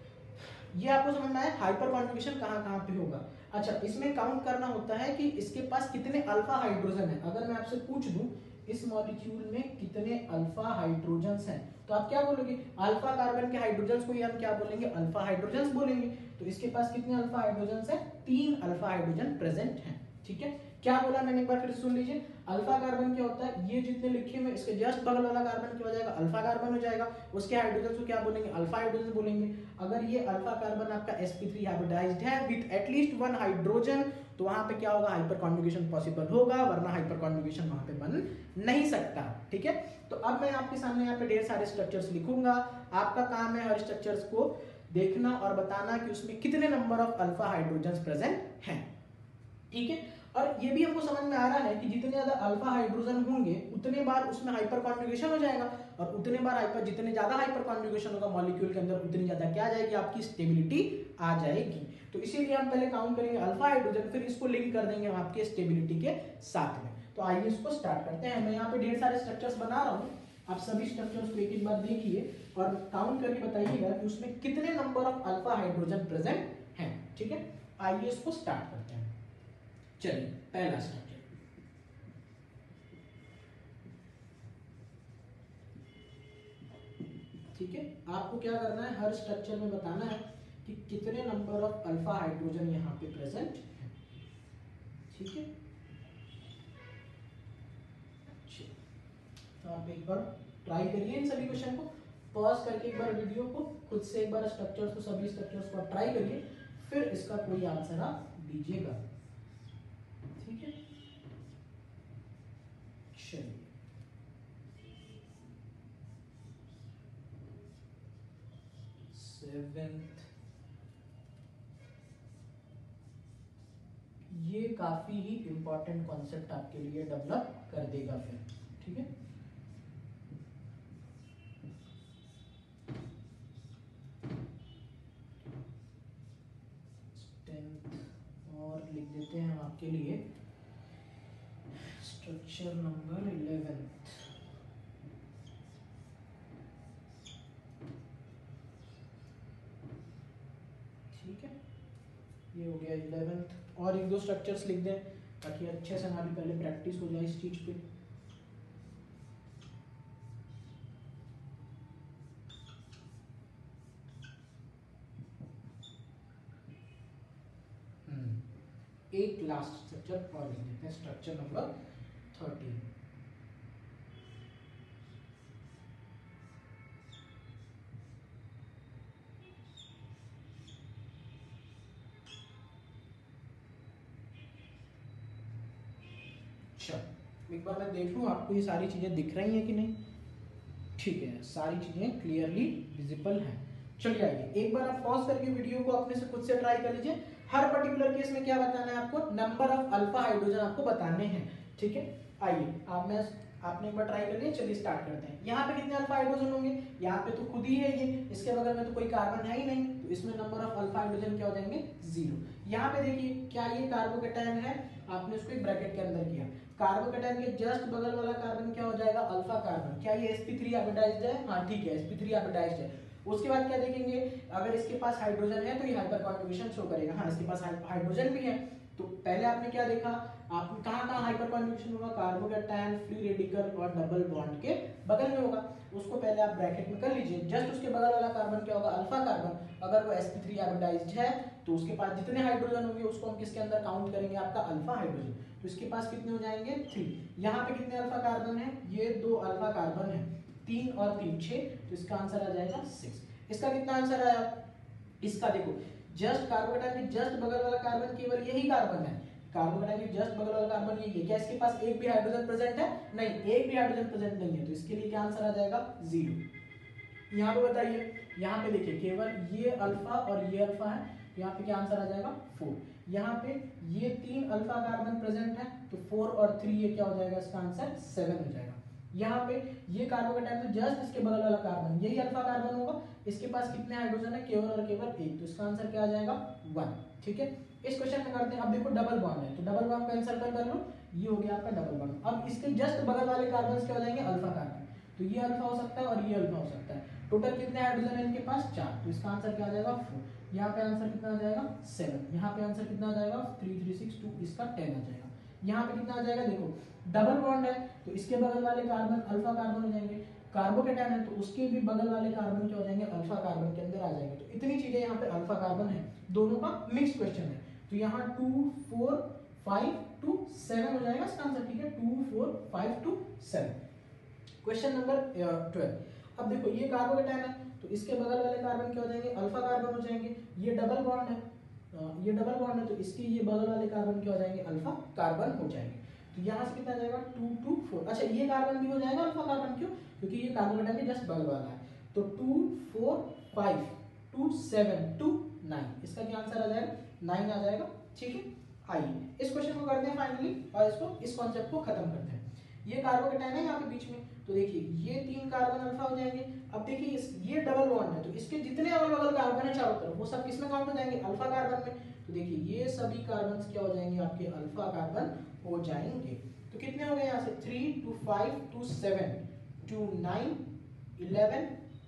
ये आपको समझना है हाइपर कॉन्जुगेशन कहाँ कहाँ पे होगा। अच्छा इसमें काउंट करना होता है कि इसके पास कितने अल्फा हाइड्रोजन है। अगर मैं आपसे पूछ दूं इस मॉलिक्यूल में कितने अल्फा हाइड्रोजन्स हैं तो आप क्या बोलोगे, अल्फा कार्बन के हाइड्रोजन्स को हम क्या बोलेंगे, अल्फा हाइड्रोजन्स बोलेंगे। तो इसके पास कितने अल्फा हाइड्रोजन्स हैं, तीन अल्फा हाइड्रोजन प्रेजेंट हैं। ठीक है, क्या बोला मैंने एक बार फिर सुन लीजिए, अल्फा कार्बन क्या होता है, ये जितने लिखे हुए इसके जस्ट बगल वाला कार्बन क्या हो जाएगा, अल्फा कार्बन हो जाएगा। उसके हाइड्रोजन को क्या बोलेंगे, अल्फा हाइड्रोजन बोलेंगे। अगर ये अल्फा कार्बन आपका एस पी थ्री हाइब्रिडाइज्ड है विद एटलीस्ट वन हाइड्रोजन तो वहां पे क्या होगा, हाइपर कॉन्जुगेशन पॉसिबल होगा, वरना हाइपर कॉन्जुगेशन वहां पे बन नहीं सकता। ठीक है, तो अब मैं आपके सामने यहाँ पे ढेर सारे स्ट्रक्चर्स लिखूंगा, आपका काम है हर स्ट्रक्चर्स को देखना और बताना कि उसमें कितने number of alpha hydrogen present हैं। ठीक है, और ये भी हमको समझ में आ रहा है कि जितने ज्यादा अल्फा हाइड्रोजन होंगे उतने बार उसमें हाइपर कॉन्जुगेशन हो जाएगा, और उतने बार हाइपर जितने ज्यादा हाइपर कॉन्जुगेशन होगा मॉलिक्यूल के अंदर उतनी ज्यादा क्या आ जाएगी, आपकी स्टेबिलिटी आ जाएगी। तो इसीलिए हम पहले काउंट करेंगे अल्फा हाइड्रोजन, फिर इसको लिंक कर देंगे हम आपके स्टेबिलिटी के साथ में। तो आइए इसको स्टार्ट करते हैं। मैं यहाँ पे ढेर सारे स्ट्रक्चर्स बना रहा हूँ, आप सभी स्ट्रक्चर्स को एक एक बार देखिए और काउंट करके बताइएगा कि उसमें कितने number of alpha hydrogen present हैं। ठीक है, आइए इसको स्टार्ट करते हैं। चलिए पहला स्ट्रक्चर, ठीक है, आपको क्या करना है, हर स्ट्रक्चर में बताना है कि कितने नंबर ऑफ अल्फा हाइड्रोजन यहाँ पे प्रेजेंट है। ठीक है, तो आप एक बार ट्राई करिए इन सभी क्वेश्चन को, पॉज करके एक बार वीडियो को खुद से एक बार स्ट्रक्चर्स को सभी स्ट्रक्चर्स को ट्राई करिए, फिर इसका कोई आंसर आप दीजिएगा। ठीक है, चलिए सेवेंथ, ये काफी ही इंपॉर्टेंट कॉन्सेप्ट आपके लिए डेवलप कर देगा फिर। ठीक है, टेंथ और लिख देते हैं हम आपके लिए स्ट्रक्चर नंबर इलेवेंथ। ठीक है, ये हो गया इलेवेंथ, और एक दो स्ट्रक्चर्स लिख दें ताकि अच्छे से हमारी पहले प्रैक्टिस हो जाए इस चीज पे। एक लास्ट स्ट्रक्चर और लिख देते हैं, स्ट्रक्चर नंबर थर्टीन। अच्छा एक बार मैं देख लूं आपको ये सारी चीजें दिख रही हैं कि नहीं। ठीक है, सारी चीजें क्लियरली विजिबल हैं। चलिए आइए एक बार आप पॉज करके वीडियो को अपने से खुद से ट्राई कर लीजिए। हर पर्टिकुलर केस में क्या बताना है आपको, नंबर ऑफ अल्फा हाइड्रोजन आपको बताने हैं। ठीक है, आइए आप मैं आपने एक बार ट्राई कर लिया, चलिए स्टार्ट करते हैं। यहाँ पे कितने अल्फा हाइड्रोजन होंगे, यहाँ पे तो खुद ही है ये, इसके बगल में तो कोई कार्बन है ही नहीं, तो इसमें नंबर ऑफ अल्फा हाइड्रोजन क्या हो जाएंगे, जीरो। यहाँ पे देखिए क्या ये कार्बोकेटायन है, आपने उसको एक ब्रैकेट के अंदर किया, कार्बोकेटायन के जस्ट बगल वाला कार्बन क्या हो जाएगा, अल्फा कार्बन। क्या ये एस पी थ्री हाइब्रिडाइज्ड है, हाँ ठीक है एस पी थ्री हाइब्रिडाइज्ड है। उसके बाद क्या देखेंगे, अगर इसके पास हाइड्रोजन है तो ये हाइपर कॉन्जुगेशन शो करेगा, हाँ इसके पास हाइड्रोजन भी है। तो पहले आपने क्या देखा, आपने कहाँ कहाँ हाइपर कॉन्जुगेशन होगा, कार्बोकेटायन, फ्री रेडिकल और डबल बॉन्ड के बगल में होगा। उसको पहले आप ब्रैकेट में कर लीजिए, जस्ट उसके बगल वाला कार्बन क्या होगा, अल्फा कार्बन। अगर वो एस पी थ्री हाइब्रिडाइज्ड है तो उसके पास जितने हाइड्रोजन होंगे उसको हम किसके अंदर काउंट करेंगे, आपका अल्फा हाइड्रोजन। तो इसके पास कितने हो जाएंगे, थ्री। यहाँ पे कितने अल्फा कार्बन है, ये दो अल्फा कार्बन है, तीन और तीन छह, तो इसका आंसर आ जाएगा सिक्स। इसका कितना आंसर आया, इसका देखो जस्ट कार्बोकेटायन के जस्ट बगल वाला कार्बन केवल यही कार्बन है, कार्बोकेटायन के जस्ट बगल वाला कार्बन यही है। क्या इसके पास एक भी हाइड्रोजन प्रेजेंट है, नहीं एक भी हाइड्रोजन प्रेजेंट नहीं है, तो इसके लिए क्या आंसर आ जाएगा, जीरो। यहाँ पे बताइए, यहाँ पे देखिए केवल ये अल्फा और ये अल्फा है, यहाँ पे क्या आंसर आ जाएगा, फोर। यहाँ पे ये तीन अल्फा कार्बन प्रेजेंट है, तो फोर और थ्री ये क्या हो जाएगा, इसका आंसर सेवन हो जाएगा। यहाँ पे ये कार्बोकेटायन तो जस्ट इसके बगल वाला कार्बन यही अल्फा कार्बन होगा, इसके पास कितने हाइड्रोजन है, केवल और केवल एक, तो इसका आंसर क्या आ जाएगा, वन। ठीक है, इस क्वेश्चन में करते हैं। अब देखो डबल बॉन्ड है, तो डबल बॉन्ड का आंसर कर लो, ये हो गया आपका डबल बॉन्ड। अब इसके जस्ट बगल वाले कार्बन क्या हो जाएंगे, अल्फा कार्बन, तो ये अल्फा हो सकता है और ये अल्फा हो सकता है। टोटल कितने हाइड्रोजन है इनके पास, चार, तो इसका आंसर क्या आ जाएगा, फोर। यहाँ पे आंसर कितना आ जाएगा, सेवन। यहाँ पे आंसर कितना आ जाएगा, थ्री थ्री सिक्स टू, इसका टेन आ जाएगा। यहाँ पे कितना आ जाएगा, देखो डबल बॉन्ड है तो इसके बगल वाले कार्बन अल्फा कार्बन हो जाएंगे, कार्बोकेटायन है तो उसके भी बगल वाले कार्बन क्या हो जाएंगे, अल्फा कार्बन के अंदर आ जाएंगे। तो इतनी चीजें यहाँ पे अल्फा कार्बन है, दोनों का मिक्स क्वेश्चन है, तो यहाँ two four five to seven हो जाएगा इसका आंसर। ठीक है, two four five to seven, question number twelve. अब देखो ये कार्बोकेटायन है तो इसके बगल वाले कार्बन क्या हो जाएंगे, अल्फा कार्बन हो जाएंगे। ये डबल बॉन्ड है, ये डबल बॉन्ड है तो इसके ये बगल वाले कार्बन क्या हो जाएंगे, अल्फा कार्बन हो जाएंगे। तो यहाँ से कितना जाएगा, टू टू फोर। अच्छा ये कार्बन भी हो जाएगा अल्फा कार्बन, क्यों, क्योंकि ये कार्बोकेटायन के जस्ट बगल वाला है। तो two four five to seven to nine, इसका क्या आंसर आ जाएगा, नाइन आ जाएगा। ठीक है, आइए इस क्वेश्चन को करते हैं फाइनली और इसको इस कॉन्सेप्ट को खत्म करते हैं। ये कार्बोकेटायन है यहाँ पे बीच में, तो देखिए ये तीन कार्बन अल्फा हो जाएंगे। अब देखिए ये डबल बॉन्ड है तो इसके जितने अगल बगल कार्बन है चारों तरफ वो सब किसमें काउंट हो जाएंगे, अल्फा कार्बन में। तो देखिए ये सभी कार्बन क्या हो जाएंगे, आपके अल्फा कार्बन हो जाएंगे। तो कितने हो गए यहाँ से, three to five to seven to nine eleven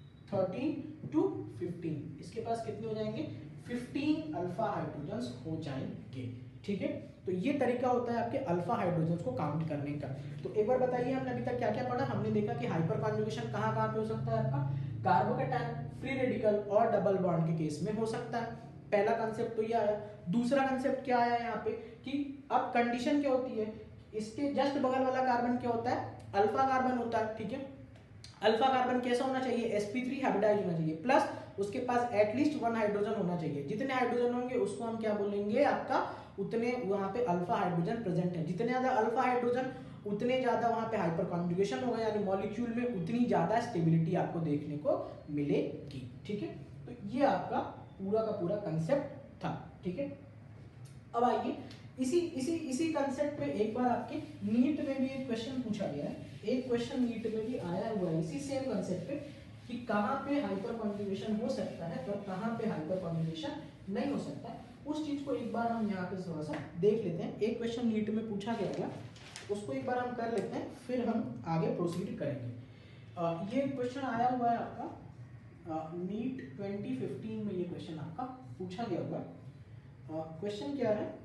thirteen to fifteen, इसके पास कितने हो जाएंगे, फिफ्टीन अल्फा हाइड्रोजन हो जाएंगे। ठीक है, तो ये तरीका होता है आपके अल्फा हाइड्रोजन को काउंट करने का। तो एक बार बताइए हमने अभी तक क्या क्या पढ़ा। हमने देखा कि हाइपर कॉन्जुगेशन कहाँ कहाँ पे हो सकता है आपका, कार्बोकेटायन, फ्री रेडिकल और डबल बॉन्ड के केस में हो सकता है। पहला कंसेप्ट तो ये आया। दूसरा कंसेप्ट क्या आया यहाँ पे कि अब कंडीशन क्या होती है, इसके जस्ट बगल वाला कार्बन क्या होता है, अल्फा कार्बन होता है। ठीक है, अल्फा कार्बन कैसा होना चाहिए, एस पी थ्री हाइब्रिडाइज्ड होना चाहिए, प्लस उसके पास एटलीस्ट वन हाइड्रोजन होना चाहिए। जितने हाइड्रोजन होंगे उसको हम क्या बोलेंगे, आपका उतने वहां पे अल्फा हाइड्रोजन प्रेजेंट है। जितने ज्यादा अल्फा हाइड्रोजन उतने ज्यादा वहां पे हाइपर कॉन्जुगेशन होगा, यानी मॉलिक्यूल में उतनी ज्यादा स्टेबिलिटी आपको देखने को मिलेगी। ठीक है, तो ये आपका पूरा का पूरा कंसेप्ट था। ठीक है, अब आइए इसी इसी इसी कंसेप्ट पे एक बार आपके नीट में भी एक क्वेश्चन पूछा गया है। एक क्वेश्चन नीट में भी आया हुआ है इसी सेम कंसेप्ट पे कि कहाँ पे हाइपर कॉन्जुगेशन हो सकता है और कहाँ पे हाइपर कॉन्जुगेशन नहीं हो सकता है। उस चीज को एक बार हम यहाँ पे थोड़ा सा देख लेते हैं। एक क्वेश्चन नीट में पूछा गया होगा, उसको एक बार हम कर लेते हैं, फिर हम आगे प्रोसीड करेंगे। आ, ये क्वेश्चन आया हुआ है आपका नीट ट्वेंटी फिफ्टीन में, ये क्वेश्चन आपका पूछा गया होगा। क्वेश्चन क्या है,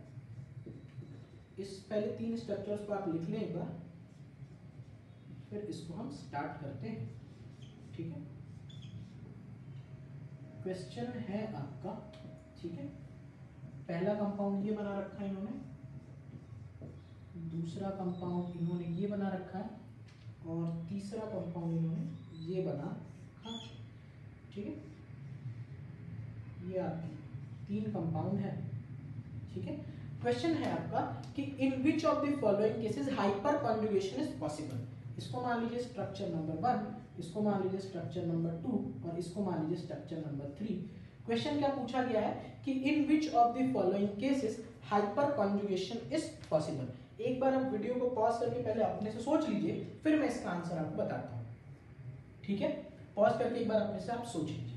इस पहले तीन स्ट्रक्चर्स को आप लिख लें एक बार, फिर इसको हम स्टार्ट करते हैं। ठीक है, क्वेश्चन है आपका, ठीक है, पहला कंपाउंड ये बना रखा है इन्होंने, दूसरा कंपाउंड इन्होंने ये बना रखा है, और तीसरा कंपाउंड इन्होंने ये बना रखा। ठीक है, ये आपकी तीन कंपाउंड है। ठीक है, क्वेश्चन है आपका कि in which of the following cases hyperconjugation is possible. इसको मान लीजिए स्ट्रक्चर नंबर वन, इसको मान लीजिए स्ट्रक्चर नंबर टू, और इसको मान लीजिए स्ट्रक्चर नंबर थ्री। क्वेश्चन क्या पूछा गया है कि in which of the following cases hyperconjugation is possible. एक बार आप वीडियो को पॉज करके पहले अपने से सोच लीजिए, फिर मैं इसका आंसर आपको बताता हूँ। ठीक है, पॉज करके एक बार अपने से आप सोच लीजिए।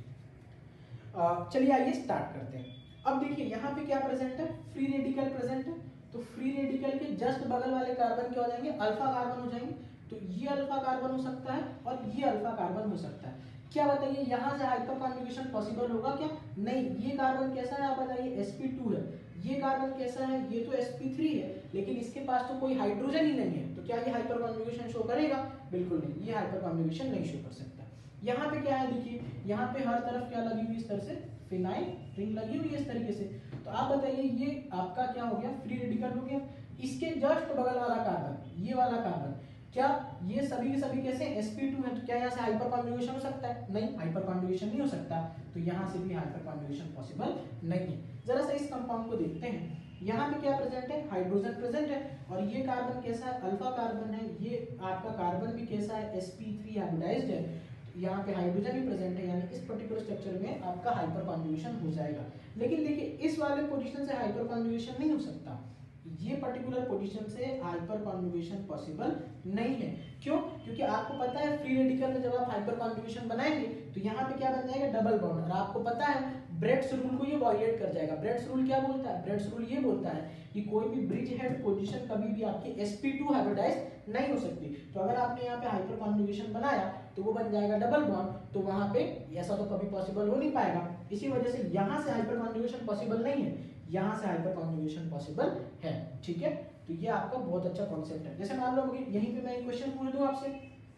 चलिए आइए स्टार्ट करते हैं। अब देखिए यहाँ पे क्या प्रेजेंट है, फ्री रेडिकल प्रेजेंट है, तो फ्री रेडिकल के जस्ट बगल वाले कार्बन क्या हो जाएंगे, अल्फा कार्बन हो जाएंगे। तो ये अल्फा कार्बन हो सकता है और ये अल्फा कार्बन हो सकता है। क्या बताइए यहाँ से हाइपर कॉन्जुगेशन पॉसिबल होगा क्या? नहीं। ये कार्बन कैसा है आप बताइए, एस पी टू है। ये कार्बन कैसा है, ये तो एस पी थ्री है, लेकिन इसके पास तो कोई हाइड्रोजन ही नहीं है, तो क्या ये हाइपर कॉन्जुगेशन शो करेगा? बिल्कुल नहीं, ये हाइपर कॉन्जुगेशन नहीं शो कर सकता। यहाँ पे क्या है देखिए, यहाँ पे हर तरफ क्या लगी हुई इस तरह से फिनाइल रिंग लगी हुई है इस तरीके से। तो आप बताइए ये आपका क्या हो गया, फ्री रेडिकल हो गया। इसके जस्ट बगल वाला कार्बन, ये वाला कार्बन, क्या ये सभी के सभी कैसे एस पी टू है, तो क्या यहाँ से हाइपर कॉन्जुगेशन हो सकता है? नहीं, हाइपर कॉन्जुगेशन नहीं हो सकता, तो यहाँ से भी हाइपर कॉन्जुगेशन पॉसिबल नहीं है। जरा सा इस कंपाउंड को देखते हैं। यहाँ पे क्या प्रेजेंट है, हाइड्रोजन प्रेजेंट है, और ये कार्बन कैसा है, अल्फा कार्बन है। ये आपका कार्बन भी कैसा है, एस पी थ्री हाइब्रिडाइज्ड है। यहाँ पे हाइड्रोजन भी प्रेजेंट है, यानी इस पर्टिकुलर स्ट्रक्चर में आपका हाइपर कॉन्जुगेशन हो जाएगा। लेकिन देखिए इस वाले पोजीशन से हाइपर कॉन्जुगेशन नहीं हो सकता, ये पर्टिकुलर पोजीशन से हाइपर कॉन्जुगेशन पॉसिबल नहीं है। क्यों? क्योंकि आपको पता है फ्री रेडिकल में जब आप हाइपर कॉन्जुगेशन बनाएंगे तो यहाँ पे क्या बन जाएगा, डबल बॉन्ड। और आपको पता है ब्रेड्स रूल को ये वायलेट कर जाएगा। ब्रेड्स रूल क्या बोलता है, ब्रेड्स रूल ये बोलता है कि कोई भी ब्रिज हेड पोजीशन कभी भी आपकी एस पी टू हाइब्रिडाइज नहीं हो सकती। तो अगर आपने यहाँ पे हाइपर कॉन्जुगेशन बनाया तो वो बन जाएगा डबल बॉन्ड, तो वहां पे ऐसा तो कभी पॉसिबल हो नहीं पाएगा। इसी वजह से यहाँ से हाइपर कॉन्जुगेशन पॉसिबल नहीं है, यहाँ से हाइपर कॉन्जुगेशन पॉसिबल है। ठीक है, तो ये आपका बहुत अच्छा कॉन्सेप्ट है। जैसे मान लो यहीं पे मैं एक क्वेश्चन पूछ दूं आपसे,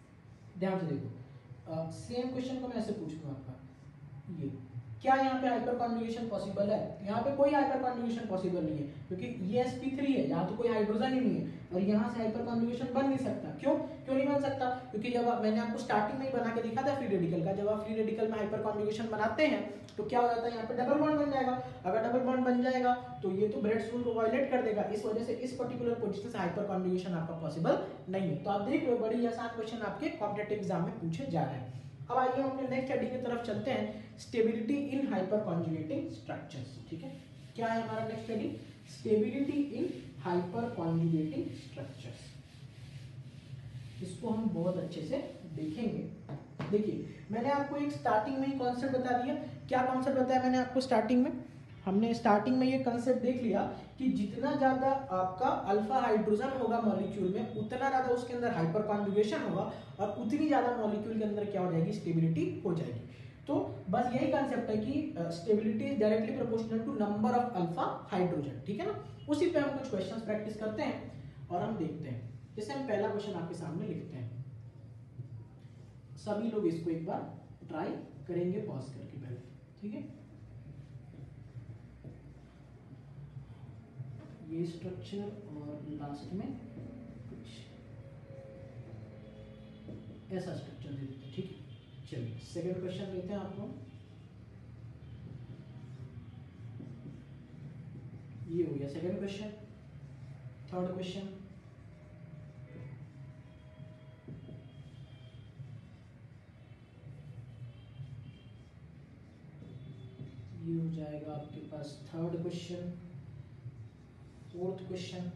ध्यान से देखो, सेम क्वेश्चन को मैं ऐसे पूछ दूं आपका, ये क्या यहाँ पे हाइपर कॉन्जुगेशन पॉसिबल है? यहाँ पे कोई हाइपर कॉन्जुगेशन पॉसिबल नहीं है, क्योंकि ये एस पी थ्री है, यहाँ तो कोई हाइड्रोजन ही नहीं है, और यहाँ से हाइपर कॉन्जुगेशन बन नहीं सकता। क्यों क्यों नहीं बन सकता? क्योंकि जब आप, मैंने आपको स्टार्टिंग में ही बना के दिखा था फ्री रेडिकल का, जब आप फ्री रेडिकल में हाइपर कॉन्जुगेशन बनाते हैं तो क्या हो जाता है, यहाँ पे डबल बॉन्ड बन जाएगा। अगर डबल बॉन्ड बन जाएगा तो ये तो ब्रेड्स रूल को वायलेट कर देगा। इस वजह से इस पर्टिकुलर पोजीशन से हाइपर कॉन्जुगेशन आपका पॉसिबल नहीं है। तो आप देख लो, बड़ी आसान क्वेश्चन आपके कॉम्पिटिटिव एग्जाम में पूछे जा रहे हैं। अब आइए हम अपने नेक्स्ट हेडिंग की तरफ चलते हैं, stability in hyperconjugating structures. ठीक है, क्या है हमारा next heading, stability in hyperconjugating structures. इसको हम बहुत अच्छे से देखेंगे। देखिए मैंने आपको एक स्टार्टिंग में ही कॉन्सेप्ट बता दिया। क्या कॉन्सेप्ट बताया मैंने आपको स्टार्टिंग में? हमने स्टार्टिंग में ये कॉन्सेप्ट देख लिया कि जितना ज्यादा आपका अल्फा हाइड्रोजन होगा मॉलिक्यूल में, उतना ज्यादा उसके अंदर हाइपर कॉन्जुगेशन होगा, और उतनी ज्यादा मॉलिक्यूल के अंदर क्या हो जाएगी, स्टेबिलिटी हो जाएगी। तो बस यही कॉन्सेप्ट है कि stability is directly proportional to number of alpha hydrogen. ठीक है ना, उसी पे हम कुछ क्वेश्चंस प्रैक्टिस करते हैं और हम देखते हैं। जैसे हम पहला क्वेश्चन आपके सामने लिखते हैं, सभी लोग इसको एक बार ट्राई करेंगे पॉज करके पहले। ठीक है, ये स्ट्रक्चर और लास्ट में कुछ ऐसा स्ट्रक्चर दे देते हैं। ठीक है, चलिए सेकंड क्वेश्चन लेते हैं आपको। ये हो गया सेकंड क्वेश्चन। थर्ड क्वेश्चन, ये हो जाएगा आपके पास थर्ड क्वेश्चन। फोर्थ क्वेश्चन,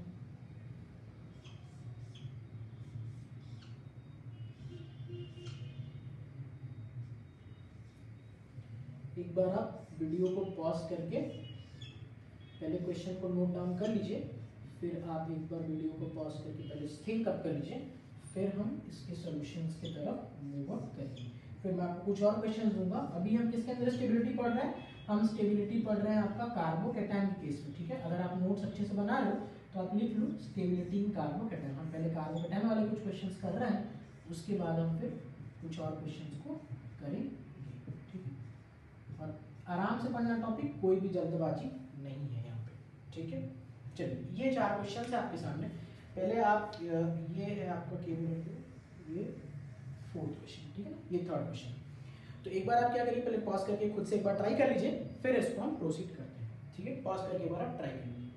एक बार आप वीडियो को पॉज करके पहले क्वेश्चन को नोट डाउन कर लीजिए, फिर आप एक बार वीडियो को पॉज करके पहले थिंक अप कर लीजिए, फिर हम इसके सॉल्यूशंस की तरफ मूव अप करेंगे। फिर मैं आपको कुछ और क्वेश्चन दूंगा। अभी हम किसके अंदर स्टेबिलिटी पढ़ रहे हैं, हम स्टेबिलिटी पढ़ रहे हैं आपका कार्बोकैटायन के केस में। ठीक है, अगर आप नोट्स अच्छे से बना रहे हो तो आप लिख लो स्टेबिलिटी इन कार्बोकैटायन। हम पहले कार्बोकैटायन वाले कुछ क्वेश्चंस कर रहे हैं, उसके बाद हम फिर कुछ और क्वेश्चंस को करेंगे। ठीक है, और आराम से पढ़ना टॉपिक, कोई भी जल्दबाजी नहीं है यहाँ पे। ठीक है, चलिए ये चार क्वेश्चन है आपके सामने। पहले आप ये है आपका केवल ये फोर्थ क्वेश्चन, ठीक है ना, ये थर्ड क्वेश्चन। तो एक बार आप क्या करिए, पहले पॉज करके खुद से एक बार ट्राई कर लीजिए, फिर इसको हम प्रोसीड करते हैं, ठीक है। पॉज करके एक बार आप ट्राई कर लीजिए।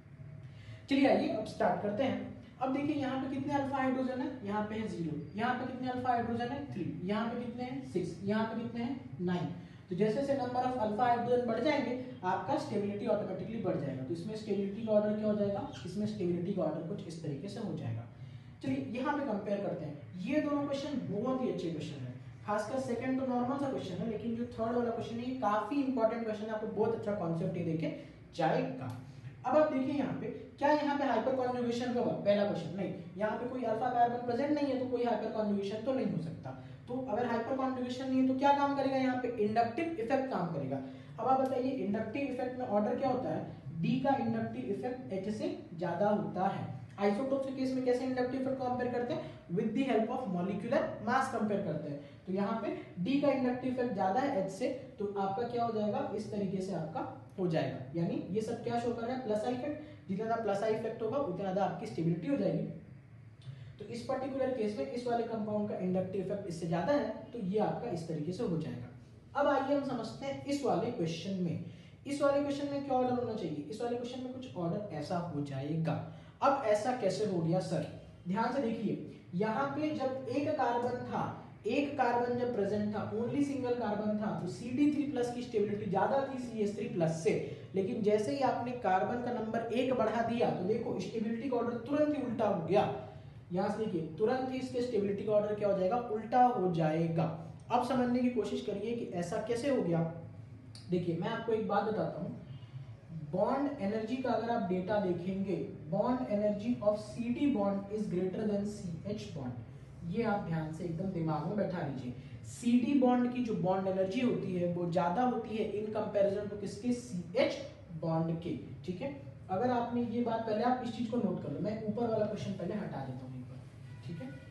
चलिए आइए अब स्टार्ट करते हैं। अब देखिए यहाँ पे कितने अल्फा हाइड्रोजन है, यहाँ पे है जीरो, यहाँ पे कितने अल्फा हाइड्रोजन है थ्री, यहाँ पे कितने हैं सिक्स, यहाँ पे कितने हैं नाइन। तो जैसे जैसे नंबर ऑफ अल्फा हाइड्रोजन बढ़ जाएंगे आपका स्टेबिलिटी ऑटोमेटिकली बढ़ जाएगा। तो इसमें स्टेबिलिटी का ऑर्डर क्या हो जाएगा, इसमें स्टेबिलिटी का ऑर्डर कुछ इस तरीके से हो जाएगा। चलिए यहाँ पे कंपेयर करते हैं, ये दोनों क्वेश्चन बहुत ही अच्छे क्वेश्चन है, खासकर सेकंड तो नॉर्मल सा क्वेश्चन है, लेकिन जो थर्ड वाला क्वेश्चन है ये काफी इंपॉर्टेंट क्वेश्चन है, आपको बहुत अच्छा कॉन्सेप्ट ये देके जाएगा। अब आप देखिए यहाँ पे क्या यहाँ पे हाइपर कॉन्जुगेशन होगा, पहला क्वेश्चन नहीं, यहाँ पे कोई अल्फा कार्बन प्रेजेंट नहीं है तो कोई हाइपर कॉन्जुगेशन तो नहीं हो सकता। तो अगर हाइपर कॉन्जुगेशन नहीं है तो क्या काम करेगा, यहाँ पे इंडक्टिव इफेक्ट काम करेगा। अब आप बताइए इंडक्टिव इफेक्ट में ऑर्डर क्या होता है, डी का इंडक्टिव इफेक्ट एच से ज्यादा होता है। आइसोटोप के केस में कैसे इंडक्टिव इफेक्ट कंपेयर करते हैं, with the help of molecular mass compare करते हैं। तो यहाँ पे डी का इंडक्टिव इफेक्ट ज्यादा है एच से, तो आपका क्या हो जाएगा, इस तरीके से आपका हो जाएगा। यानी ये सब क्या शो कर रहा है, प्लस आई इफेक्ट, जितना ज्यादा प्लस आई इफेक्ट होगा उतना ज्यादा आपकी स्टेबिलिटी हो जाएगी। तो इस पर्टिकुलर केस में इस वाले कंपाउंड का इंडक्टिव इफेक्ट इससे ज्यादा है, तो ये आपका इस तरीके से हो जाएगा। अब आइए हम समझते हैं इस वाले क्वेश्चन में, इस वाले क्वेश्चन में क्या ऑर्डर होना चाहिए, इस वाले क्वेश्चन में कुछ ऑर्डर ऐसा हो जाएगा। अब ऐसा कैसे हो गया सर, ध्यान से देखिए, यहाँ पे जब एक कार्बन था, एक कार्बन जब प्रेजेंट था, ओनली सिंगल कार्बन था, तो सी डी थ्री प्लस की स्टेबिलिटी ज्यादा थी सी एच थ्री प्लस से। लेकिन जैसे ही आपने कार्बन का नंबर एक बढ़ा दिया तो देखो स्टेबिलिटी का ऑर्डर तुरंत ही उल्टा हो गया। यहाँ से देखिए तुरंत ही इसके स्टेबिलिटी का ऑर्डर क्या हो जाएगा, उल्टा हो जाएगा। अब समझने की कोशिश करिए कि ऐसा कैसे हो गया। देखिए मैं आपको एक बात बताता हूँ, बॉन्ड एनर्जी का अगर आप डेटा देखेंगे, bond energy of C D bond is greater than C H bond. ये आप ध्यान से एकदम दिमाग में बैठा लीजिए, सी डी बॉन्ड की जो बॉन्ड एनर्जी होती है वो ज्यादा होती है इन कंपैरिजन टू किसके, सी एच बॉन्ड के। ठीक है, अगर आपने ये बात, पहले आप इस चीज को नोट कर लो, मैं ऊपर वाला क्वेश्चन पहले हटा देता हूँ एक बार। ठीक है,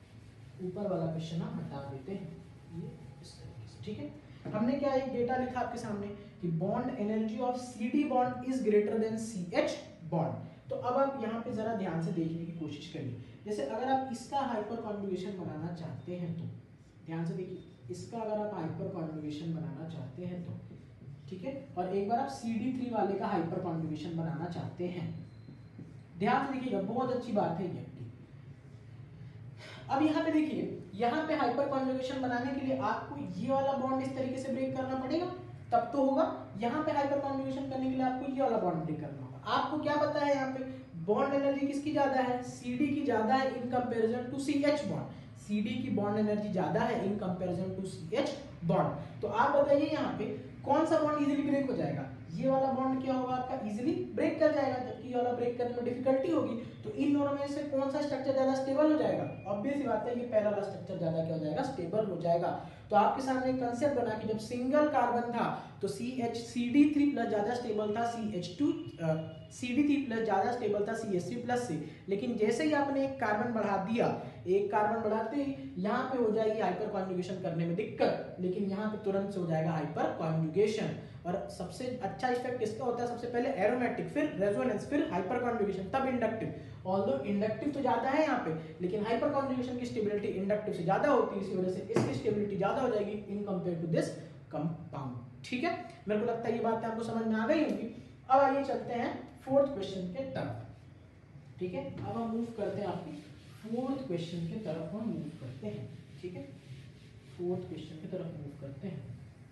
ऊपर वाला क्वेश्चन हम हटा देते हैं, ये इस तरीके से। ठीक है, हमने क्या एक डेटा लिखा आपके सामने कि bond energy of C D bond is greater than C H bond. तो अब आप यहाँ पे जरा ध्यान से देखने की कोशिश करिए, जैसे अगर आप इसका हाइपर कॉन्जुगेशन बनाना चाहते हैं तो ध्यान से देखिए, इसका अगर आप हाइपर कॉन्जुगेशन बनाना चाहते हैं तो ठीक है, और एक बार आप सी डी थ्री वाले का हाइपर कॉन्जुगेशन बनाना चाहते हैं, ध्यान से देखिएगा, बहुत अच्छी बात है ये। अब यहाँ पे देखिए, यहाँ पे हाइपर कॉन्जुगेशन बनाने के लिए आपको ये वाला बॉन्ड इस तरीके से ब्रेक करना पड़ेगा, तब तो होगा। यहाँ पे हाइपर कॉन्जुगेशन करने के लिए आपको ये वाला बॉन्ड ब्रेक करना होगा। आपको क्या पता है यहाँ पे बॉन्ड एनर्जी किसकी ज्यादा है, सीडी की ज्यादा है in comparison to C H bond. CD की बॉन्ड एनर्जी ज्यादा है in comparison to C H bond. तो आप बताइए यहाँ पे कौन सा बॉन्ड इजीली ब्रेक हो जाएगा, ये वाला बॉन्ड क्या होगा आपका, इजीली ब्रेक कर जाएगा, जबकि ये वाला ब्रेक करने में डिफिकल्टी होगी। तो इन दोनों में से कौन सा स्ट्रक्चर ज्यादा स्टेबल हो जाएगा, ऑब्वियस सी बात है ये पहला वाला स्ट्रक्चर ज्यादा क्या हो जाएगा, स्टेबल हो जाएगा। तो आपके सामने एक कंसेप्ट बना कि जब सिंगल कार्बन था तो C H C D three plus ज्यादा स्टेबल था C H two C D three plus ज्यादा स्टेबल था सी एच थ्री प्लस से। लेकिन जैसे ही आपने एक कार्बन बढ़ा दिया, एक कार्बन बढ़ाते ही यहाँ पे हो जाएगी हाइपर कॉन्जुगेशन करने में दिक्कत, लेकिन यहाँ पे तुरंत से हो जाएगा हाइपर कॉन्जुगेशन। और सबसे अच्छा इफेक्ट किसका होता है, सबसे पहले एरोमेटिक, फिर रेजोनेंस, फिर हाइपर कॉन्जुगेशन, तब इंडक्टिव। ऑल्दो इंडक्टिव तो ज्यादा है यहाँ पे, लेकिन हाइपर कॉन्जुगेशन की स्टेबिलिटी इंडक्टिव से ज्यादा होती है, इसी वजह से इसकी स्टेबिलिटी ज्यादा हो जाएगी in compare to this compound. ठीक है, मेरे को लगता है ये बातें आपको समझ में आ गई होगी। अब आइए चलते हैं फोर्थ क्वेश्चन के तरफ। ठीक है, अब हम मूव करते हैं आपकी फोर्थ क्वेश्चन के तरफ हम मूव करते हैं। ठीक है, फोर्थ क्वेश्चन की तरफ मूव करते हैं।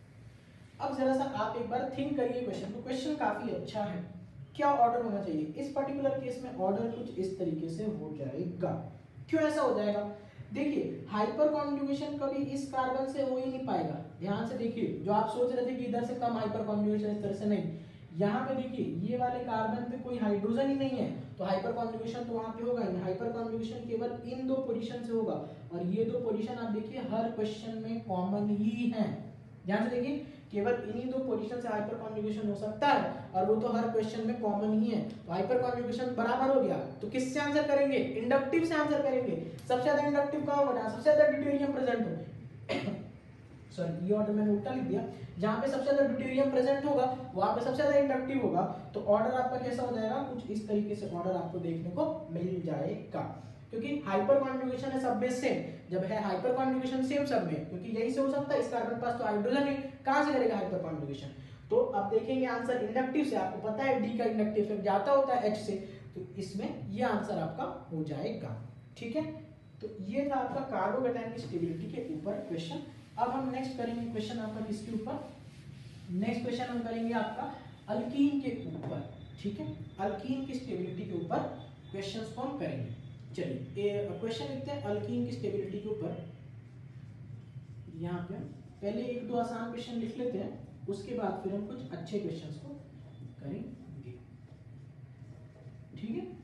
अब जरा सा आप एक बार थिंक करिए क्वेश्चन को, क्वेश्चन काफी अच्छा है। क्या ऑर्डर होना चाहिए, इस पर्टिकुलर केस में ऑर्डर कुछ इस तरीके से हो जाएगा। क्यों ऐसा हो जाएगा, देखिए हाइपर कॉन्जुगेशन कभी इस कार्बन से हो ही नहीं पाएगा। ध्यान से देखिए, जो आप सोच रहे थे कि इधर से कम हाइपर कॉन्जुगेशन, इस तरह से नहीं। यहाँ पे देखिए ये वाले कार्बन पे कोई हाइड्रोजन ही नहीं है, तो हाइपर कॉन्जुगेशन तो वहां पे होगा ही। हाइपर कॉन्जुगेशन केवल इन दो पोजीशन से होगा, और ये दो पोजीशन आप देखिए हर क्वेश्चन में कॉमन ही है। ध्यान से देखिए, केवल इन्हीं दो पोजीशन से हाइपर कॉन्जुगेशन हो सकता है, और वो तो हर क्वेश्चन में कॉमन ही है। तो हाइपर कॉन्जुगेशन बराबर हो गया, तो किससे आंसर करेंगे, इंडक्टिव से आंसर करेंगे। सबसे ज्यादा इंडक्टिव कहाँ होगा, सबसे ज्यादा ड्यूटेरियम प्रेजेंट हो सॉरी ये ऑर्डर मैंने उल्टा लिख दिया, जहाँ पे सबसे ज्यादा ड्यूटेरियम प्रेजेंट होगा वहां पे सबसे ज्यादा इंडक्टिव होगा, तो ऑर्डर आपका कैसा हो जाएगा, कुछ इस तरीके से ऑर्डर आपको देखने को मिल जाएगा, क्योंकि हाइपर कॉन्जुगेशन है सब में सेम, जब है हाइपर कॉन्जुगेशन सेम सब में, क्योंकि यही से हो सकता है, इस कार्बन पास तो हाइड्रोजन है, कहां से करेगा हाइपर कॉन्जुगेशन। तो अब देखेंगे आंसर इंडक्टिव से, आपको पता है डी का इंडक्टिव इफेक्ट जाता होता है एच से, तो इसमें ये आंसर आपका हो जाएगा। ठीक है, तो ये था आपका कार्बोकैटायन की स्टेबिलिटी के ऊपर क्वेश्चन। अब हम नेक्स्ट करेंगे क्वेश्चन आपका किसके ऊपर, नेक्स्ट क्वेश्चन हम करेंगे आपका अल्कीन के ऊपर। ठीक है, अल्कीन की स्टेबिलिटी के ऊपर क्वेश्चंस को हम करेंगे। चलिए क्वेश्चन लिखते हैं अल्कीन की स्टेबिलिटी के ऊपर। यहाँ पे पहले एक दो आसान क्वेश्चन लिख लेते हैं, उसके बाद फिर हम कुछ अच्छे क्वेश्चंस को करेंगे। ठीक है,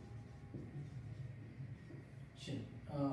चलिए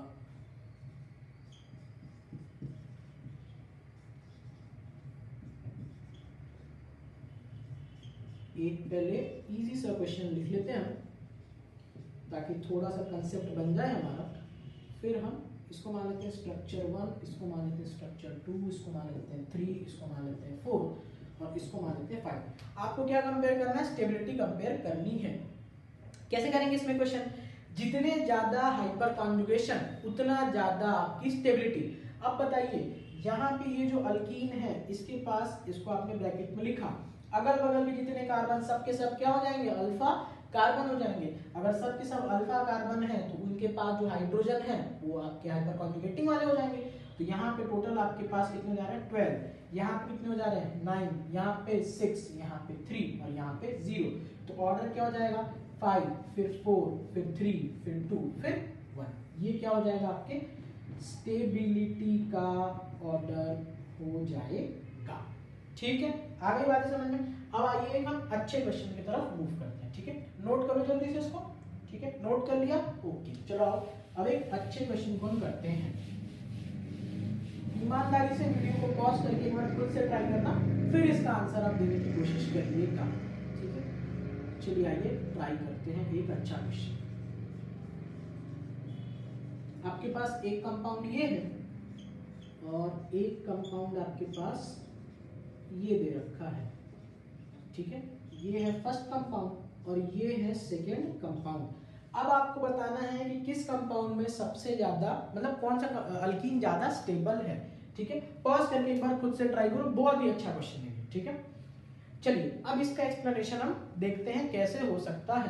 एक पहले इजी सा क्वेश्चन लिख लेते हैं हम, ताकि थोड़ा सा कंसेप्ट बन जाए हमारा, फिर हम इसको मान लेते हैं स्ट्रक्चर वन, इसको मान लेते हैं स्ट्रक्चर टू, इसको मान लेते हैं थ्री, इसको मान लेते हैं फोर, और इसको मान लेते हैं फाइव। आपको क्या कंपेयर करना है, स्टेबिलिटी कंपेयर करनी है। कैसे करेंगे इसमें क्वेश्चन, जितने ज्यादा हाइपर कॉन्जुगेशन उतना ज्यादा आपकी स्टेबिलिटी। अब बताइए यहाँ पे ये जो अल्कीन है इसके पास, इसको आपने ब्रैकेट में लिखा, अगल बगल में जितने कार्बन सब के सब क्या हो जाएंगे, अल्फा कार्बन हो जाएंगे। अगर सब के सब अल्फा कार्बन है तो उनके पास जो हाइड्रोजन है वो आपके हाइपर कॉन्जुगेटिंग वाले हो जाएंगे। तो यहाँ पे टोटल आपके पास कितने जा रहे हैं, ट्वेल्व, यहाँ पे कितने हो जा रहे हैं, नाइन, यहाँ पे सिक्स, यहाँ पे थ्री और यहाँ पे जीरो। तो ऑर्डर क्या हो जाएगा, फाइव, फिर फोर, फिर थ्री, फिर टू, फिर वन। ये क्या हो जाएगा, आपके स्टेबिलिटी का ऑर्डर हो जाएगा। ठीक है, आगे बातें समझ में। अब आइए हम अच्छे क्वेश्चन की तरफ मूव करते हैं। ठीक है, नोट करो जल्दी से इसको। ठीक है, नोट कर लिया, ओके। चलो अब एक अच्छे क्वेश्चन को हम करते हैं। ईमानदारी से वीडियो को पॉज करके एक बार खुद से ट्राई करना, फिर इसका आंसर आप देने की कोशिश करिएगा। ठीक है, चलिए आइए ट्राई करते हैं एक अच्छा क्वेश्चन। आपके पास एक कंपाउंड ये है और एक कंपाउंड आपके पास ये दे रखा है। ठीक है, ये है फर्स्ट कंपाउंड और ये है सेकेंड कंपाउंड। अब आपको बताना है कि किस कंपाउंड में सबसे ज्यादा, मतलब कौन सा अल्कीन ज्यादा स्टेबल है। ठीक है, पॉज करके एक बार खुद से ट्राई करो, बहुत ही अच्छा क्वेश्चन है। ठीक है, चलिए अब इसका एक्सप्लेनेशन हम देखते हैं कैसे हो सकता है।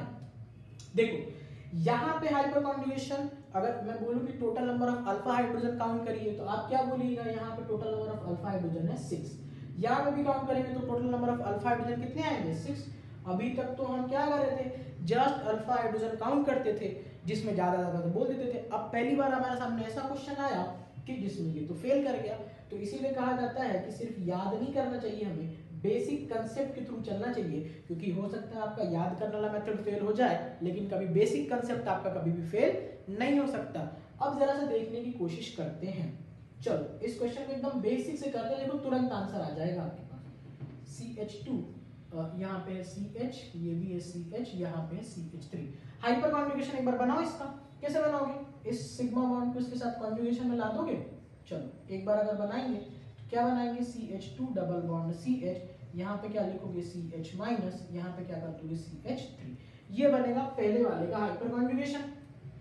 देखो यहाँ पे हाइपर कॉन्जुगेशन, अगर मैं बोलूं कि total number of alpha hydrogen count करिए तो आप क्या बोलिएगा, यहाँ पे total number of alpha hydrogen है सिक्स। यहाँ पे भी काउंट करेंगे तो total number of alpha hydrogen कितने आएंगे, सिक्स। अभी तक तो हम क्या कर रहे थे, जस्ट अल्फा हाइड्रोजन काउंट करते थे, जिसमें ज्यादा ज्यादा तो बोल देते थे। अब पहली बार हमारे सामने ऐसा क्वेश्चन आया कि जिसमें ये तो फेल कर गया। तो इसीलिए कहा जाता है कि सिर्फ याद नहीं करना चाहिए, हमें बेसिक कंसेप्ट के थ्रू चलना चाहिए, क्योंकि हो सकता है आपका याद करने वाला मेथड फेल हो जाए, लेकिन कभी बेसिक कंसेप्ट आपका कभी भी फेल नहीं हो सकता। अब जरा सा देखने की कोशिश करते हैं। चलो इस क्वेश्चन को एकदम बेसिक से करते हैं, देखो तुरंत आंसर आ जाएगा आपके पास। सी एच टू, यहाँ पे है सी एच, ये भी है सी एच, यहाँ पे है C H three. Hyperconjugation एक बार बनाओ इसका, कैसे बनाओगे, इस सिग्मा बॉन्ड को इसके साथ कॉन्जुगेशन में ला दोगे। चलो एक बार अगर बनाएंगे तो क्या बनाएंगे, C H two double bond C H, यहाँ पे क्या लिखोगे सी एच माइनस, यहाँ पे क्या कर दोगे सी एच थ्री। ये बनेगा पहले वाले का हाइपर कॉन्जुगेशन।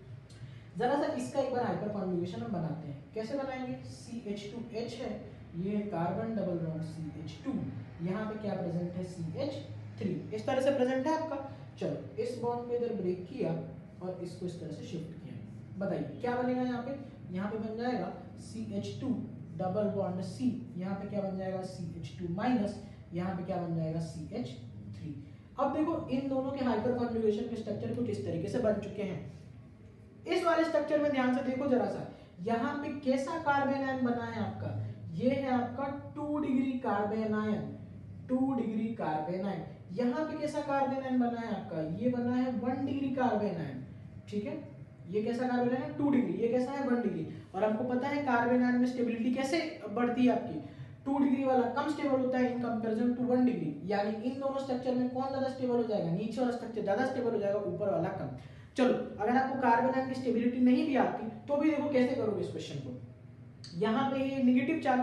जरा सा इसका एक बार हाइपर कॉन्जुगेशन हम बनाते हैं, कैसे बनाएंगे, सी एच टू एच है, ये है carbon double bond C H two, यहाँ पे क्या प्रेजेंट है सी एच थ्री, इस तरह से प्रेजेंट है आपका। चलो इस बॉन्ड को इधर ब्रेक किया और इसको इस तरह से शिफ्ट किया, बताइए क्या बनेगा यहाँ पे, यहाँ पे बन जाएगा C H two double bond C, यहाँ पे क्या बन जाएगा सी एच टू माइनस, यहाँ पे क्या बन जाएगा सी एच थ्री। अब देखो इन दोनों के हाइपर कॉन्जुगेशन के स्ट्रक्चर कुछ इस तरीके से बन चुके हैं। इस वाले स्ट्रक्चर में ध्यान से देखो जरा सा, यहाँ पे कैसा कार्बन आयन बना है आपका, ये है आपका two degree carbanion, two degree carbanion. यहाँ पे कैसा कार्बन आयन बना है आपका, ये बना है वन डिग्री कार्बन आयन। ठीक है, ये कैसा कार्बन आयन है, टू डिग्री, ये कैसा है वन डिग्री। और आपको पता है कार्बन आयन में स्टेबिलिटी कैसे बढ़ती है आपकी, टू डिग्री वाला कम स्टेबल होता है in comparison to one degree. यानी इन दोनों स्ट्रक्चर में कौन ज्यादा स्टेबल हो जाएगा, नीचे वाला स्ट्रक्चर ज्यादा स्टेबल हो जाएगा, ऊपर वाला कम। चलो अगर आपको कार्बन आयन की स्टेबिलिटी नहीं भी आती तो भी देखो कैसे करोगे इस क्वेश्चन को। यहाँ पे ये नेगेटिव चार्ज,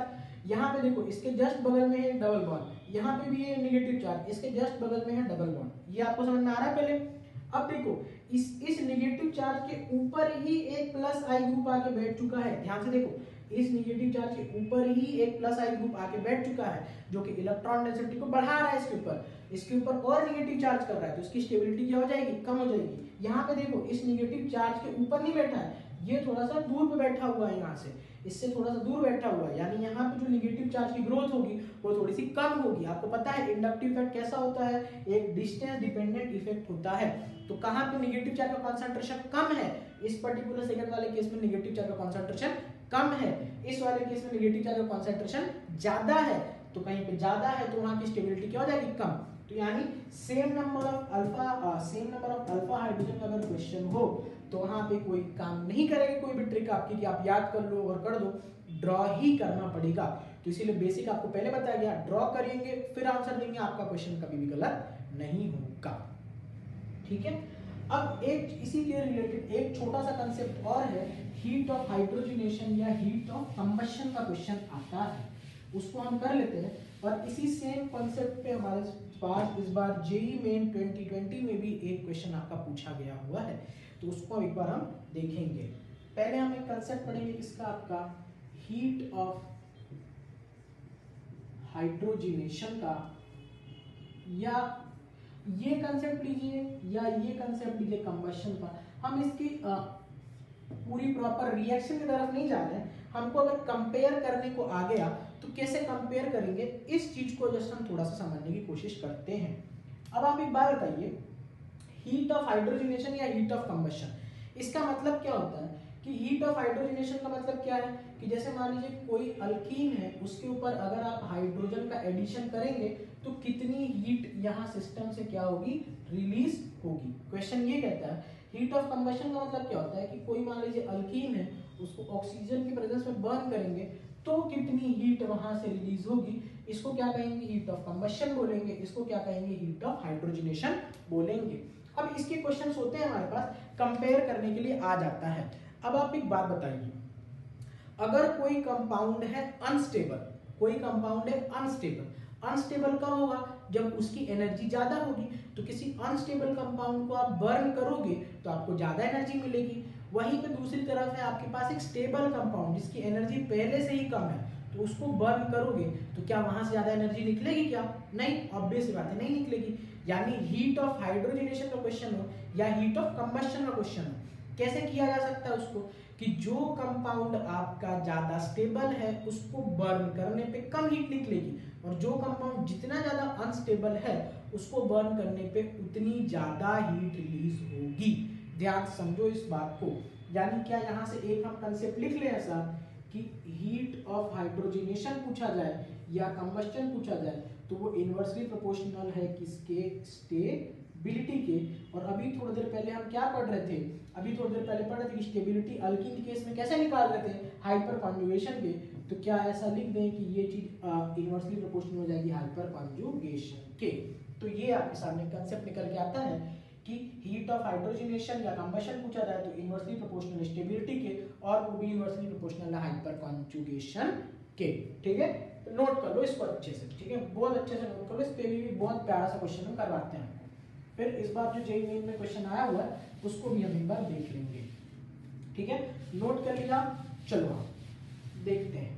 यहाँ पे देखो इसके जस्ट बगल में है डबल बॉन्ड, यहाँ पे भी है नेगेटिव चार्ज, इसके जस्ट बगल में है डबल बॉन्ड। ये आपको समझ में आ रहा है पहले? अब देखो इस इस नेगेटिव चार्ज के ऊपर ही एक प्लस आई ग्रुप आके बैठ चुका है। ध्यान से देखो, इस नेगेटिव चार्ज के ऊपर ही एक प्लस आई ग्रुप आके बैठ चुका है, जो कि इलेक्ट्रॉन डेंसिटी को बढ़ा रहा है इसके ऊपर। इसके ऊपर और नेगेटिव चार्ज कर रहा है, तो इसकी स्टेबिलिटी क्या हो जाएगी? कम हो जाएगी। यहाँ पे देखो इस नेगेटिव चार्ज के ऊपर नहीं बैठा है, ये थोड़ा सा दूर पे बैठा हुआ है, यहाँ से इससे थोड़ा सा दूर बैठा हुआ है, यानी यहाँ पे जो नेगेटिव चार्ज की ग्रोथ होगी वो थोड़ी सी कम होगी। आपको पता है इंडक्टिव इफेक्ट कैसा होता है? एक डिस्टेंस डिपेंडेंट इफेक्ट होता है। तो कहाँ पे नेगेटिव चार्ज का कॉन्सेंट्रेशन कम है? इस पर्टिकुलर सेकंड वाले केस में नेगेटिव चार्ज का कॉन्सेंट्रेशन कम है, इस वाले केस में नेगेटिव चार्ज का कॉन्सेंट्रेशन ज्यादा है। तो कहीं पे ज्यादा है तो वहां की स्टेबिलिटी क्या हो जाएगी? कम। तो यानी same number of alpha same number of alpha hydrogen का अगर क्वेश्चन हो तो वहां पे कोई काम नहीं करेगा, कोई भी ट्रिक आपकी कि आप याद कर लो और कर दो, ड्रॉ ही करना पड़ेगा। तो इसीलिए बेसिक आपको पहले बताया गया, ड्रॉ करेंगे फिर आंसर देंगे, आपका क्वेश्चन कभी भी गलत नहीं होगा। ठीक है, अब एक इसी के रिलेटेड एक छोटा सा कंसेप्ट और है, हीट ऑफ हाइड्रोजनेशन या हीट ऑफ कंबशन का क्वेश्चन आता है, उसको हम कर लेते हैं। और इसी सेम कॉन्सेप्ट पे हमारे पास इस बार जेई मेन ट्वेंटी ट्वेंटी में भी एक क्वेश्चन आपका पूछा गया हुआ है, तो उसको एक बार हम देखेंगे। पहले हम एक कंसेप्ट पढ़ेंगे किसका? आपका हीट ऑफ हाइड्रोजनेशन का, या ये कंसेप्ट लीजिए या ये कंसेप्ट लीजिए कंबशन का। हम इसकी आ, पूरी प्रॉपर रिएक्शन की तरफ नहीं जा रहे हैं, हमको अगर कंपेयर करने को आ गया तो कैसे कंपेयर करेंगे, इस चीज को जस्ट हम थोड़ा सा समझने की कोशिश करते हैं। अब आप एक बात बताइए, हीट ऑफ हाइड्रोजनेशन या हीट ऑफ कंबशन, इसका मतलब क्या होता है? कि हीट ऑफ हाइड्रोजनेशन का मतलब क्या है कि जैसे मान लीजिए कोई अल्कीन है, उसके ऊपर अगर आप हाइड्रोजन का एडिशन करेंगे तो कितनी हीट यहाँ सिस्टम से क्या होगी? रिलीज होगी। क्वेश्चन ये कहता है। हीट ऑफ कंबशन का मतलब क्या होता है कि कोई मान लीजिए अल्कीन है, उसको ऑक्सीजन की प्रेजेंस में बर्न करेंगे तो कितनी हीट वहां से रिलीज होगी, इसको क्या कहेंगे? हीट ऑफ कंबशन बोलेंगे। इसको क्या कहेंगे? हीट ऑफ हाइड्रोजनेशन बोलेंगे। अब इसके क्वेश्चंस होते हैं हमारे पास, कंपेयर करने के लिए आ जाता है। अब आप एक बात बताइए, अगर कोई कंपाउंड है अनस्टेबल, कोई कंपाउंड है अनस्टेबल, अनस्टेबल कब होगा? जब उसकी एनर्जी ज्यादा होगी। तो किसी अनस्टेबल कंपाउंड को आप बर्न करोगे तो आपको ज्यादा एनर्जी मिलेगी। वहीं पे दूसरी तरफ है आपके पास एक स्टेबल कंपाउंड जिसकी एनर्जी पहले से ही कम है, तो उसको बर्न करोगे तो क्या वहां से ज्यादा एनर्जी निकलेगी? क्या नहीं, ऑब्वियस बात है, नहीं निकलेगी। यानी हीट ऑफ हाइड्रोजनेशन का क्वेश्चन हो या हीट ऑफ कंबशन का क्वेश्चन हो, कैसे किया जा सकता है उसको? कि जो कंपाउंड आपका ज्यादा स्टेबल है उसको बर्न करने पे कम हीट निकलेगी, और जो कंपाउंड जितना ज्यादा अनस्टेबल है उसको बर्न करने पे उतनी ज्यादा हीट रिलीज होगी। ध्यान समझो इस बात को। यानी क्या यहाँ से एक हम कंसेप्ट लिख ले ऐसा कि हीट ऑफ हाइड्रोजनेशन पूछा जाए या कंबस्टन पूछा जाए तो वो इनवर्सली प्रोपोर्शनल है किसके? स्टेबिलिटी के। और अभी थोड़ी देर पहले हम क्या पढ़ रहे थे? अभी थोड़ी देर पहले पढ़ रहे थे कि स्टेबिलिटी अल्कीन केस में कैसे निकाल रहे थे? हाइपर कॉन्जुगेशन के। तो क्या ऐसा लिख दें कि ये चीज इनवर्सली प्रोपोर्शनल हो जाएगी हाइपर कॉन्जुगेशन के? तो ये आपके सामने कंसेप्ट निकल के आता है कि हीट ऑफ हाइड्रोजनेशन या कंबशन पूछा जाए तो इनवर्सली प्रोपोर्शनल स्टेबिलिटी के, और वो भी इनवर्सली प्रोपोर्शनल है हाइपर कॉन्जुगेशन के। ठीक है, तो नोट कर लो इसको अच्छे से। ठीक है, बहुत अच्छे से नोट कर लो, इस पे भी बहुत प्यारा सा क्वेश्चन हम करवाते हैं। फिर इस बार जो जेईई मेन में क्वेश्चन आया हुआ है उसको भी हम एक बार देख लेंगे। ठीक है, नोट कर लिया? चलो हम देखते हैं।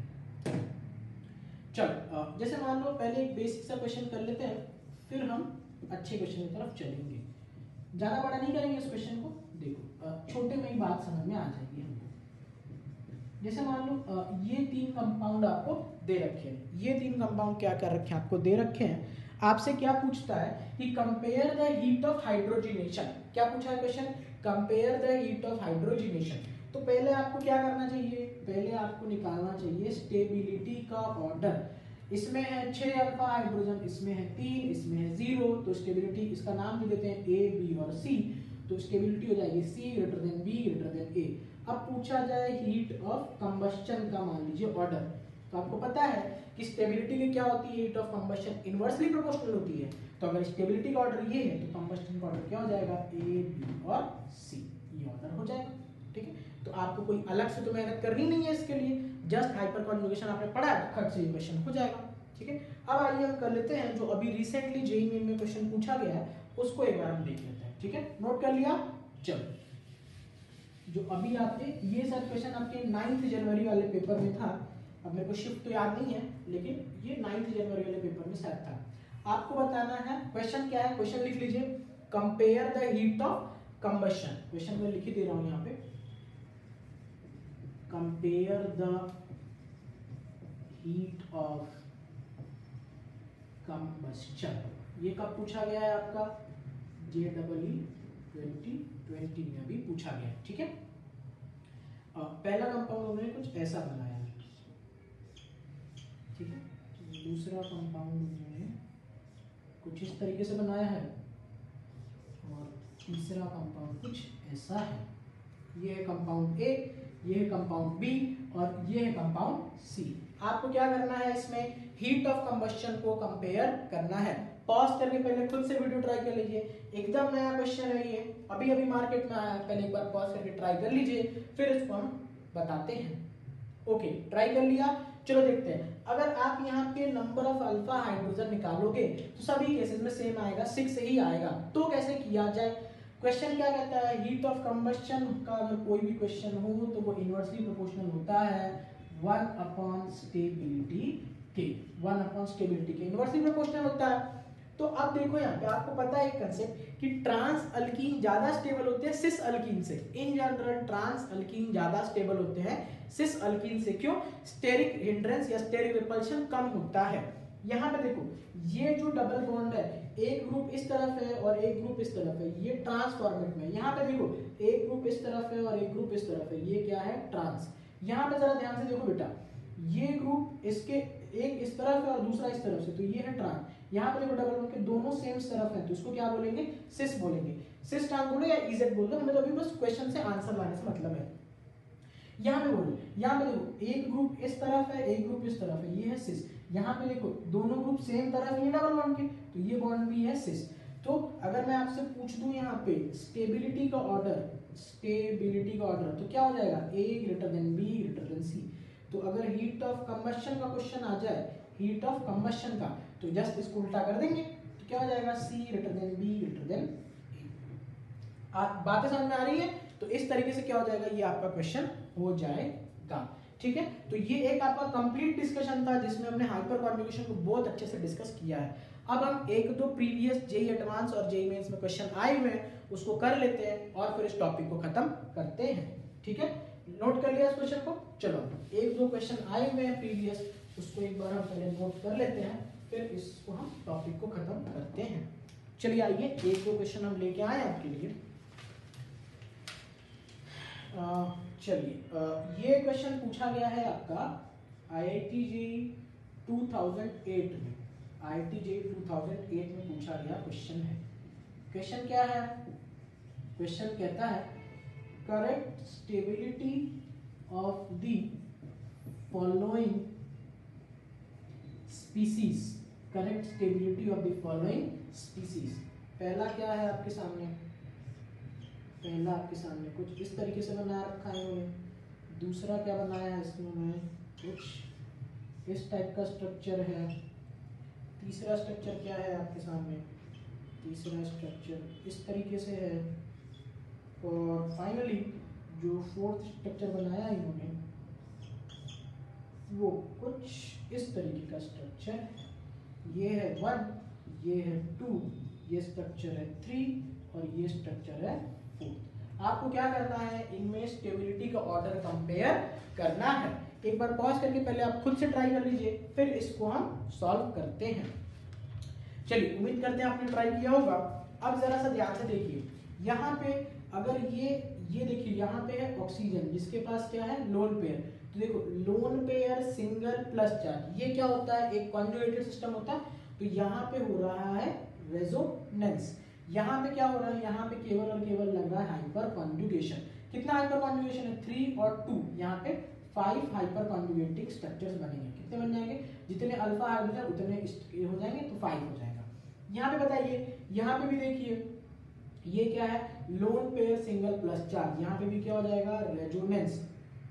चलो जैसे मान लो पहले एक बेसिक सा क्वेश्चन कर लेते हैं, फिर हम अच्छे क्वेश्चन की तरफ चलेंगे। ज्यादा बड़ा नहीं करेंगे इस क्वेश्चन को। देखो छोटे में ही बात समझ में आ जाएगी हमको। जैसे मान लो ये तीन कंपाउंड आपको दे रखे हैं, ये तीन कंपाउंड क्या कर रखे हैं? आपको दे रखे हैं। आपसे क्या पूछता है कि compare the heat of hydrogenation. क्या पूछा है question? Compare the heat of hydrogenation. तो पहले आपको क्या करना चाहिए? पहले आपको निकालना चाहिए स्टेबिलिटी का ऑर्डर। इसमें है छह अल्फा हाइड्रोजन, इसमें है तीन, इसमें है जीरो। तो स्टेबिलिटी इसका नाम भी देते हैं ए, बी और सी। तो स्टेबिलिटी हो जाएगी C greater than B greater than A. अब पूछा जाए हीट ऑफ कंबस्टन का, मान लीजिए ऑर्डर। तो आपको पता है कि स्टेबिलिटी की क्या होती है? Heat of combustion inversely proportional होती है। तो अगर स्टेबिलिटी का ऑर्डर ये है तो कंबस्टन का ऑर्डर क्या हो जाएगा? ए, बी और सी, ये ऑर्डर हो जाएगा। ठीक है, तो आपको कोई अलग से तो मेहनत करनी नहीं है इसके लिए, जस्ट हाइपर कॉन्जुगेशन आपने पढ़ा है तो खट से ये क्वेश्चन हो जाएगा। ठीक है, अब आइए हम कर लेते हैं जो अभी रिसेंटली जेईई मेन में क्वेश्चन पूछा गया है उसको एक बार हम देख लेते हैं। ठीक है, नोट कर लिया। चलो, जो अभी आपके ये सब क्वेश्चन आपके नाइन्थ जनवरी वाले पेपर में था, अब मेरे को शिफ्ट तो याद नहीं है लेकिन ये नाइन्थ जनवरी वाले पेपर में शायद था। आपको बताना है क्वेश्चन क्या है, क्वेश्चन लिख लीजिए, compare the heat of combustion. Question में लिख ही दे रहा हूं यहाँ पे, compare the heat of combustion. ये कब पूछा गया है आपका, J double E twenty twenty में अभी पूछा गया है। ठीक है, आ, पहला कंपाउंड उन्होंने कुछ ऐसा बनाया है। ठीक है, दूसरा कंपाउंड उन्होंने कुछ इस तरीके से बनाया है और तीसरा कंपाउंड कुछ ऐसा है। ये है कंपाउंड ए, ये है कंपाउंड बी और ये है कंपाउंड सी। आपको क्या करना है, इसमें हीट ऑफ कंबशन को कंपेयर करना है। पॉज करके पहले खुद से वीडियो ट्राई कर लीजिए, एकदम नया क्वेश्चन है ये, अभी अभी मार्केट में आया है, पहले एक बार पॉज करके ट्राई कर लीजिए, फिर इसको हम बताते हैं। ओके, ट्राई कर लिया, चलो देखते हैं। अगर आप यहाँ पे नंबर ऑफ अल्फा हाइड्रोजन निकालोगे तो सभी केसेस में सेम आएगा, सिक्स ही आएगा। तो कैसे किया जाए, क्वेश्चन क्या कहता है, हीट ऑफ कंबशन का अगर कोई भी क्वेश्चन हो तो वो इनवर्सली प्रोपोर्शनल होता है वन अपॉन स्टेबिलिटी के, वन अपॉन स्टेबिलिटी के इनवर्सली प्रोपोर्शनल होता है। तो अब देखो यहाँ पे आपको पता है एक कंसेप्ट कि ट्रांस अल्कीन ज्यादा स्टेबल होते हैं सिस अल्कीन से। इन जनरल ट्रांस अल्कीन ज्यादा स्टेबल होते हैं सिस अल्कीन से। क्यों, स्टेरिक हिंड्रेंस या स्टेरिक रिपल्शन कम होता है। यहाँ पे देखो ये जो डबल बॉन्ड है, एक ग्रुप इस तरफ है और एक ग्रुप इस तरफ है, ये ट्रांस फॉर्मेट में। यहाँ पे देखो एक ग्रुप इस तरफ है और एक ग्रुप इस तरफ है, ये क्या है, ट्रांस। यहाँ पे जरा ध्यान से देखो बेटा, ये ग्रुप इसके एक इस तरफ है और दूसरा इस तरफ से, तो ये है ट्रांस। यहाँ पे देखो डबल बॉन्ड के दोनों सेम तरफ है, तो इसको क्या बोलेंगे, सिस बोलेंगे। सिस ट्रांस बोलो या इजेड बोल दो, हमें तो अभी बस क्वेश्चन से आंसर लाने से मतलब है। यहाँ पे बोलो, यहाँ पे देखो एक ग्रुप इस तरफ है एक ग्रुप इस तरफ है, ये है सिस। यहाँ पे देखो दोनों ग्रुप सेम तरफ है डबल बॉन्ड के, तो ये बॉन्ड भी है सिस। तो अगर मैं आपसे पूछ दूं यहाँ पे स्टेबिलिटी का ऑर्डर, स्टेबिलिटी का ऑर्डर तो क्या हो जाएगा, A greater than B greater than C. तो अगर हीट ऑफ कंबशन का क्वेश्चन आ जाए, हीट ऑफ कंबशन का, तो जस्ट इसको उल्टा कर देंगे तो क्या हो जाएगा, C greater than B greater than A. आप बातें समझ में आ रही है, तो इस तरीके से क्या हो जाएगा, ये आपका क्वेश्चन हो जाएगा। ठीक है, तो ये एक आपका कंप्लीट डिस्कशन था जिसमें हमने हाइपर कॉन्जुगेशन को बहुत अच्छे से डिस्कस किया है। अब हम एक दो प्रीवियस जेईई एडवांस और जेईई मेंस में क्वेश्चन आए हुए हैं उसको कर लेते हैं और फिर इस टॉपिक को खत्म करते हैं। ठीक है, नोट कर लिया इस क्वेश्चन को। चलो एक दो क्वेश्चन आए हुए हैं प्रीवियस, उसको एक बार हम पहले नोट कर लेते हैं, फिर इसको हम टॉपिक को खत्म करते हैं। चलिए आइए एक दो क्वेश्चन हम लेके आए आपके लिए। चलिए ये क्वेश्चन पूछा गया है आपका IIT JEE two thousand eight में, IIT JEE two thousand eight में पूछा गया क्वेश्चन है। क्वेश्चन क्या है, क्वेश्चन कहता है correct stability of the following species, correct stability of the following species. पहला क्या है आपके सामने, पहला आपके सामने कुछ इस तरीके से बनाया रखा है उन्होंने। दूसरा क्या बनाया है इसमें उन्होंने, कुछ इस टाइप का स्ट्रक्चर है। तीसरा स्ट्रक्चर क्या है आपके सामने, तीसरा स्ट्रक्चर इस तरीके से है। और फाइनली जो फोर्थ स्ट्रक्चर बनाया इन्होंने वो कुछ इस तरीके का स्ट्रक्चर। ये है वन, ये है टू, ये स्ट्रक्चर है थ्री और ये स्ट्रक्चर है फोर्थ। आपको क्या करना है, इनमें स्टेबिलिटी का ऑर्डर कंपेयर करना है। एक बार पॉज करके पहले आप खुद से ट्राई कर लीजिए, फिर इसको हम सॉल्व करते हैं। चलिए उम्मीद करते हैं आपने ट्राई किया होगा। अब जरा सा ध्यान से देखिए, यहाँ पे अगर ये ये देखिए यहाँ पे है ऑक्सीजन जिसके पास क्या है, लोन पेयर। तो देखो lone pair single plus charge, ये क्या होता है, एक कॉन्जुगेटेड सिस्टम होता है। तो यहाँ पे हो रहा है रेजोनेंस। यहाँ पे क्या हो रहा है, यहाँ पे केवल और केवल लग रहा है हाइपर कॉन्जुगेशन। कितना हाइपर कॉन्जुगेशन है, थ्री और टू, यहाँ पे फाइव हाइपर कॉन्जुगेटिंग स्ट्रक्चर्स बनेंगे। कितने बन जाएंगे, जितने अल्फा हाइड्रोजन उतने हो जाएंगे, तो फाइव हो जाएगा। यहाँ पे बताइए, यहाँ पे भी देखिए ये क्या है, lone pair single plus charge, यहाँ पे भी क्या हो जाएगा, रेजोनेंस।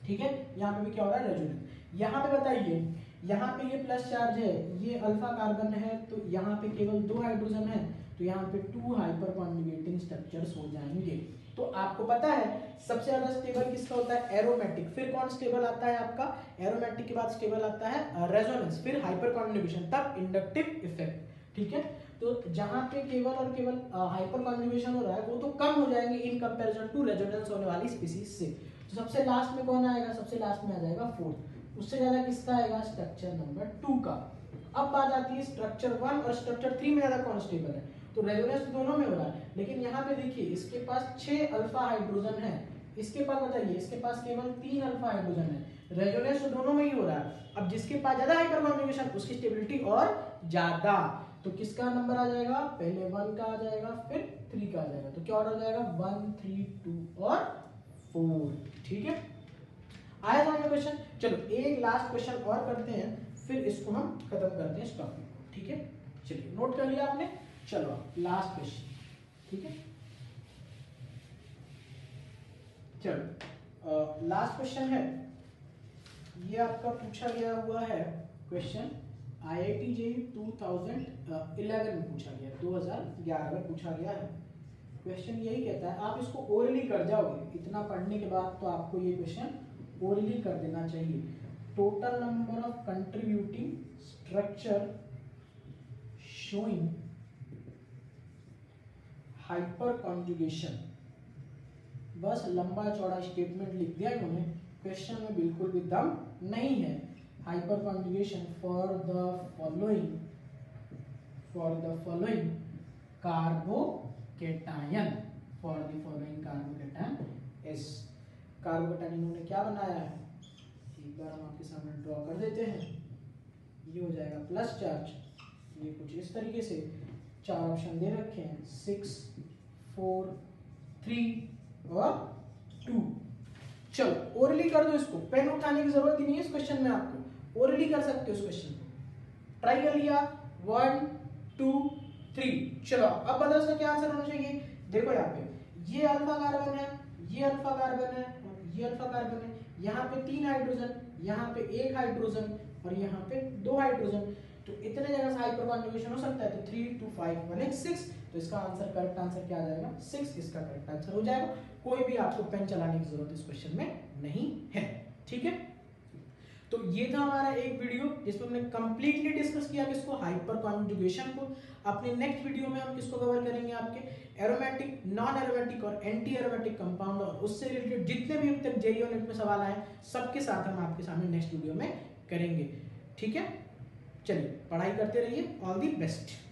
ठीक है, यहाँ पे भी क्या हो रहा है, रेजोनेंस। यहाँ पे बताइए, यहाँ पे ये प्लस चार्ज है, ये अल्फा कार्बन है, तो यहाँ पे केवल दो हाइड्रोजन है, तो यहाँ पे टू हाइपर कॉन्जुगेटिंग स्ट्रक्चर्स हो जाएंगे। तो आपको पता है सबसे ज्यादा स्टेबल किसका होता है, एरोमेटिक। फिर कौन स्टेबल आता है आपका, एरोमेटिक के बाद स्टेबल आता है रेजोनेंस, फिर हाइपर कॉन्जुगेशन, तब इंडक्टिव इफेक्ट। ठीक है, तो जहां पे केवल और केवल हाइपर कॉन्जुगेशन हो रहा है वो तो कम हो जाएंगे इन कंपैरिजन टू रेजोनेंस होने वाली स्पीसीज से। तो सबसे लास्ट में कौन आएगा, सबसे लास्ट में आ जाएगा फोर्थ, उससे ज्यादा किसका आएगा, स्ट्रक्चर नंबर टू का। अब बात आती है स्ट्रक्चर वन और स्ट्रक्चर थ्री में ज्यादा कौन स्टेबल है, तो रेजोनेंस दोनों में हो रहा है, लेकिन यहाँ पे देखिए इसके पास छह अल्फा हाइड्रोजन है, इसके पास बताइए इसके पास केवल तीन अल्फा हाइड्रोजन है, रेजोनेंस तो दोनों में ही हो रहा है। अब जिसके पास ज्यादा हाइपर कॉन्जुगेशन उसकी स्टेबिलिटी और ज्यादा, तो किसका नंबर आ जाएगा, पहले वन का आ जाएगा फिर थ्री का आ जाएगा, तो क्या ऑर्डर हो जाएगा, वन थ्री टू और फोर। ठीक है, आया समझ में क्वेश्चन। चलो एक लास्ट क्वेश्चन और करते हैं, फिर इसको हम खत्म करते हैं इस टॉपिक को। ठीक है, चलिए नोट कर लिया आपने, चलो लास्ट क्वेश्चन। ठीक है, चलो लास्ट क्वेश्चन है, ये आपका पूछा गया हुआ है question, IIT JEE two thousand eleven में पूछा गया, दो हज़ार ग्यारह में पूछा गया है। क्वेश्चन यही कहता है, आप इसको ओरली कर जाओगे, इतना पढ़ने के बाद तो आपको ये क्वेश्चन ओरली कर देना चाहिए। Total number of contributing structure showing hyperconjugation, बस लंबा चौड़ा स्टेटमेंट लिख दिया इन्होंने, क्वेश्चन में बिल्कुल भी दम नहीं है। Hyperconjugation for the following for the following carbocation, for the following carbocation इस कार्बोकेटायन इन्होंने क्या बनाया है, एक बार हम आपके सामने ड्रॉ कर देते हैं। ये हो जाएगा प्लस चार्ज, ये कुछ इस तरीके से चार ऑप्शन दे रखे हैं, सिक्स फोर थ्री और टू। चलो ओरली कर दो इसको, पेन उठाने की जरूरत ही नहीं है इस क्वेश्चन में, आपको ओरली कर सकते हो इस क्वेश्चन को। ट्राई कर लिया, वन टू थ्री, चलो अब बताओ इसका क्या आंसर होना चाहिए। देखो यहाँ पे ये अल्फा कार्बन है, ये अल्फा कार्बन है और ये अल्फा कार्बन है, यहाँ पे तीन हाइड्रोजन, यहाँ पे एक हाइड्रोजन और यहाँ पे दो हाइड्रोजन, तो इतने जगह से हाइपर कॉन्जुगेशन हो सकता है, तो थ्री टू फाइव बने सिक्स, तो इसका आंसर करेक्ट आंसर क्या आ जाएगा, सिक्स इसका करेक्ट आंसर हो जाएगा। कोई भी आपको पेन चलाने की जरूरत इस क्वेश्चन में नहीं है। ठीक है, तो ये था हमारा एक वीडियो जिसमें हमने कंप्लीटली डिस्कस किया किसको, हाइपर कॉन्जुगेशन को। अपने नेक्स्ट वीडियो में हम किसको कवर करेंगे, आपके एरोमेटिक, नॉन एरोमेटिक और एंटी एरोमेटिक कंपाउंड, और उससे रिलेटेड जितने भी अब तक जेईई और नीट में सवाल आए सबके साथ हम आपके सामने नेक्स्ट वीडियो में करेंगे। ठीक है, चलिए पढ़ाई करते रहिए, ऑल दी बेस्ट।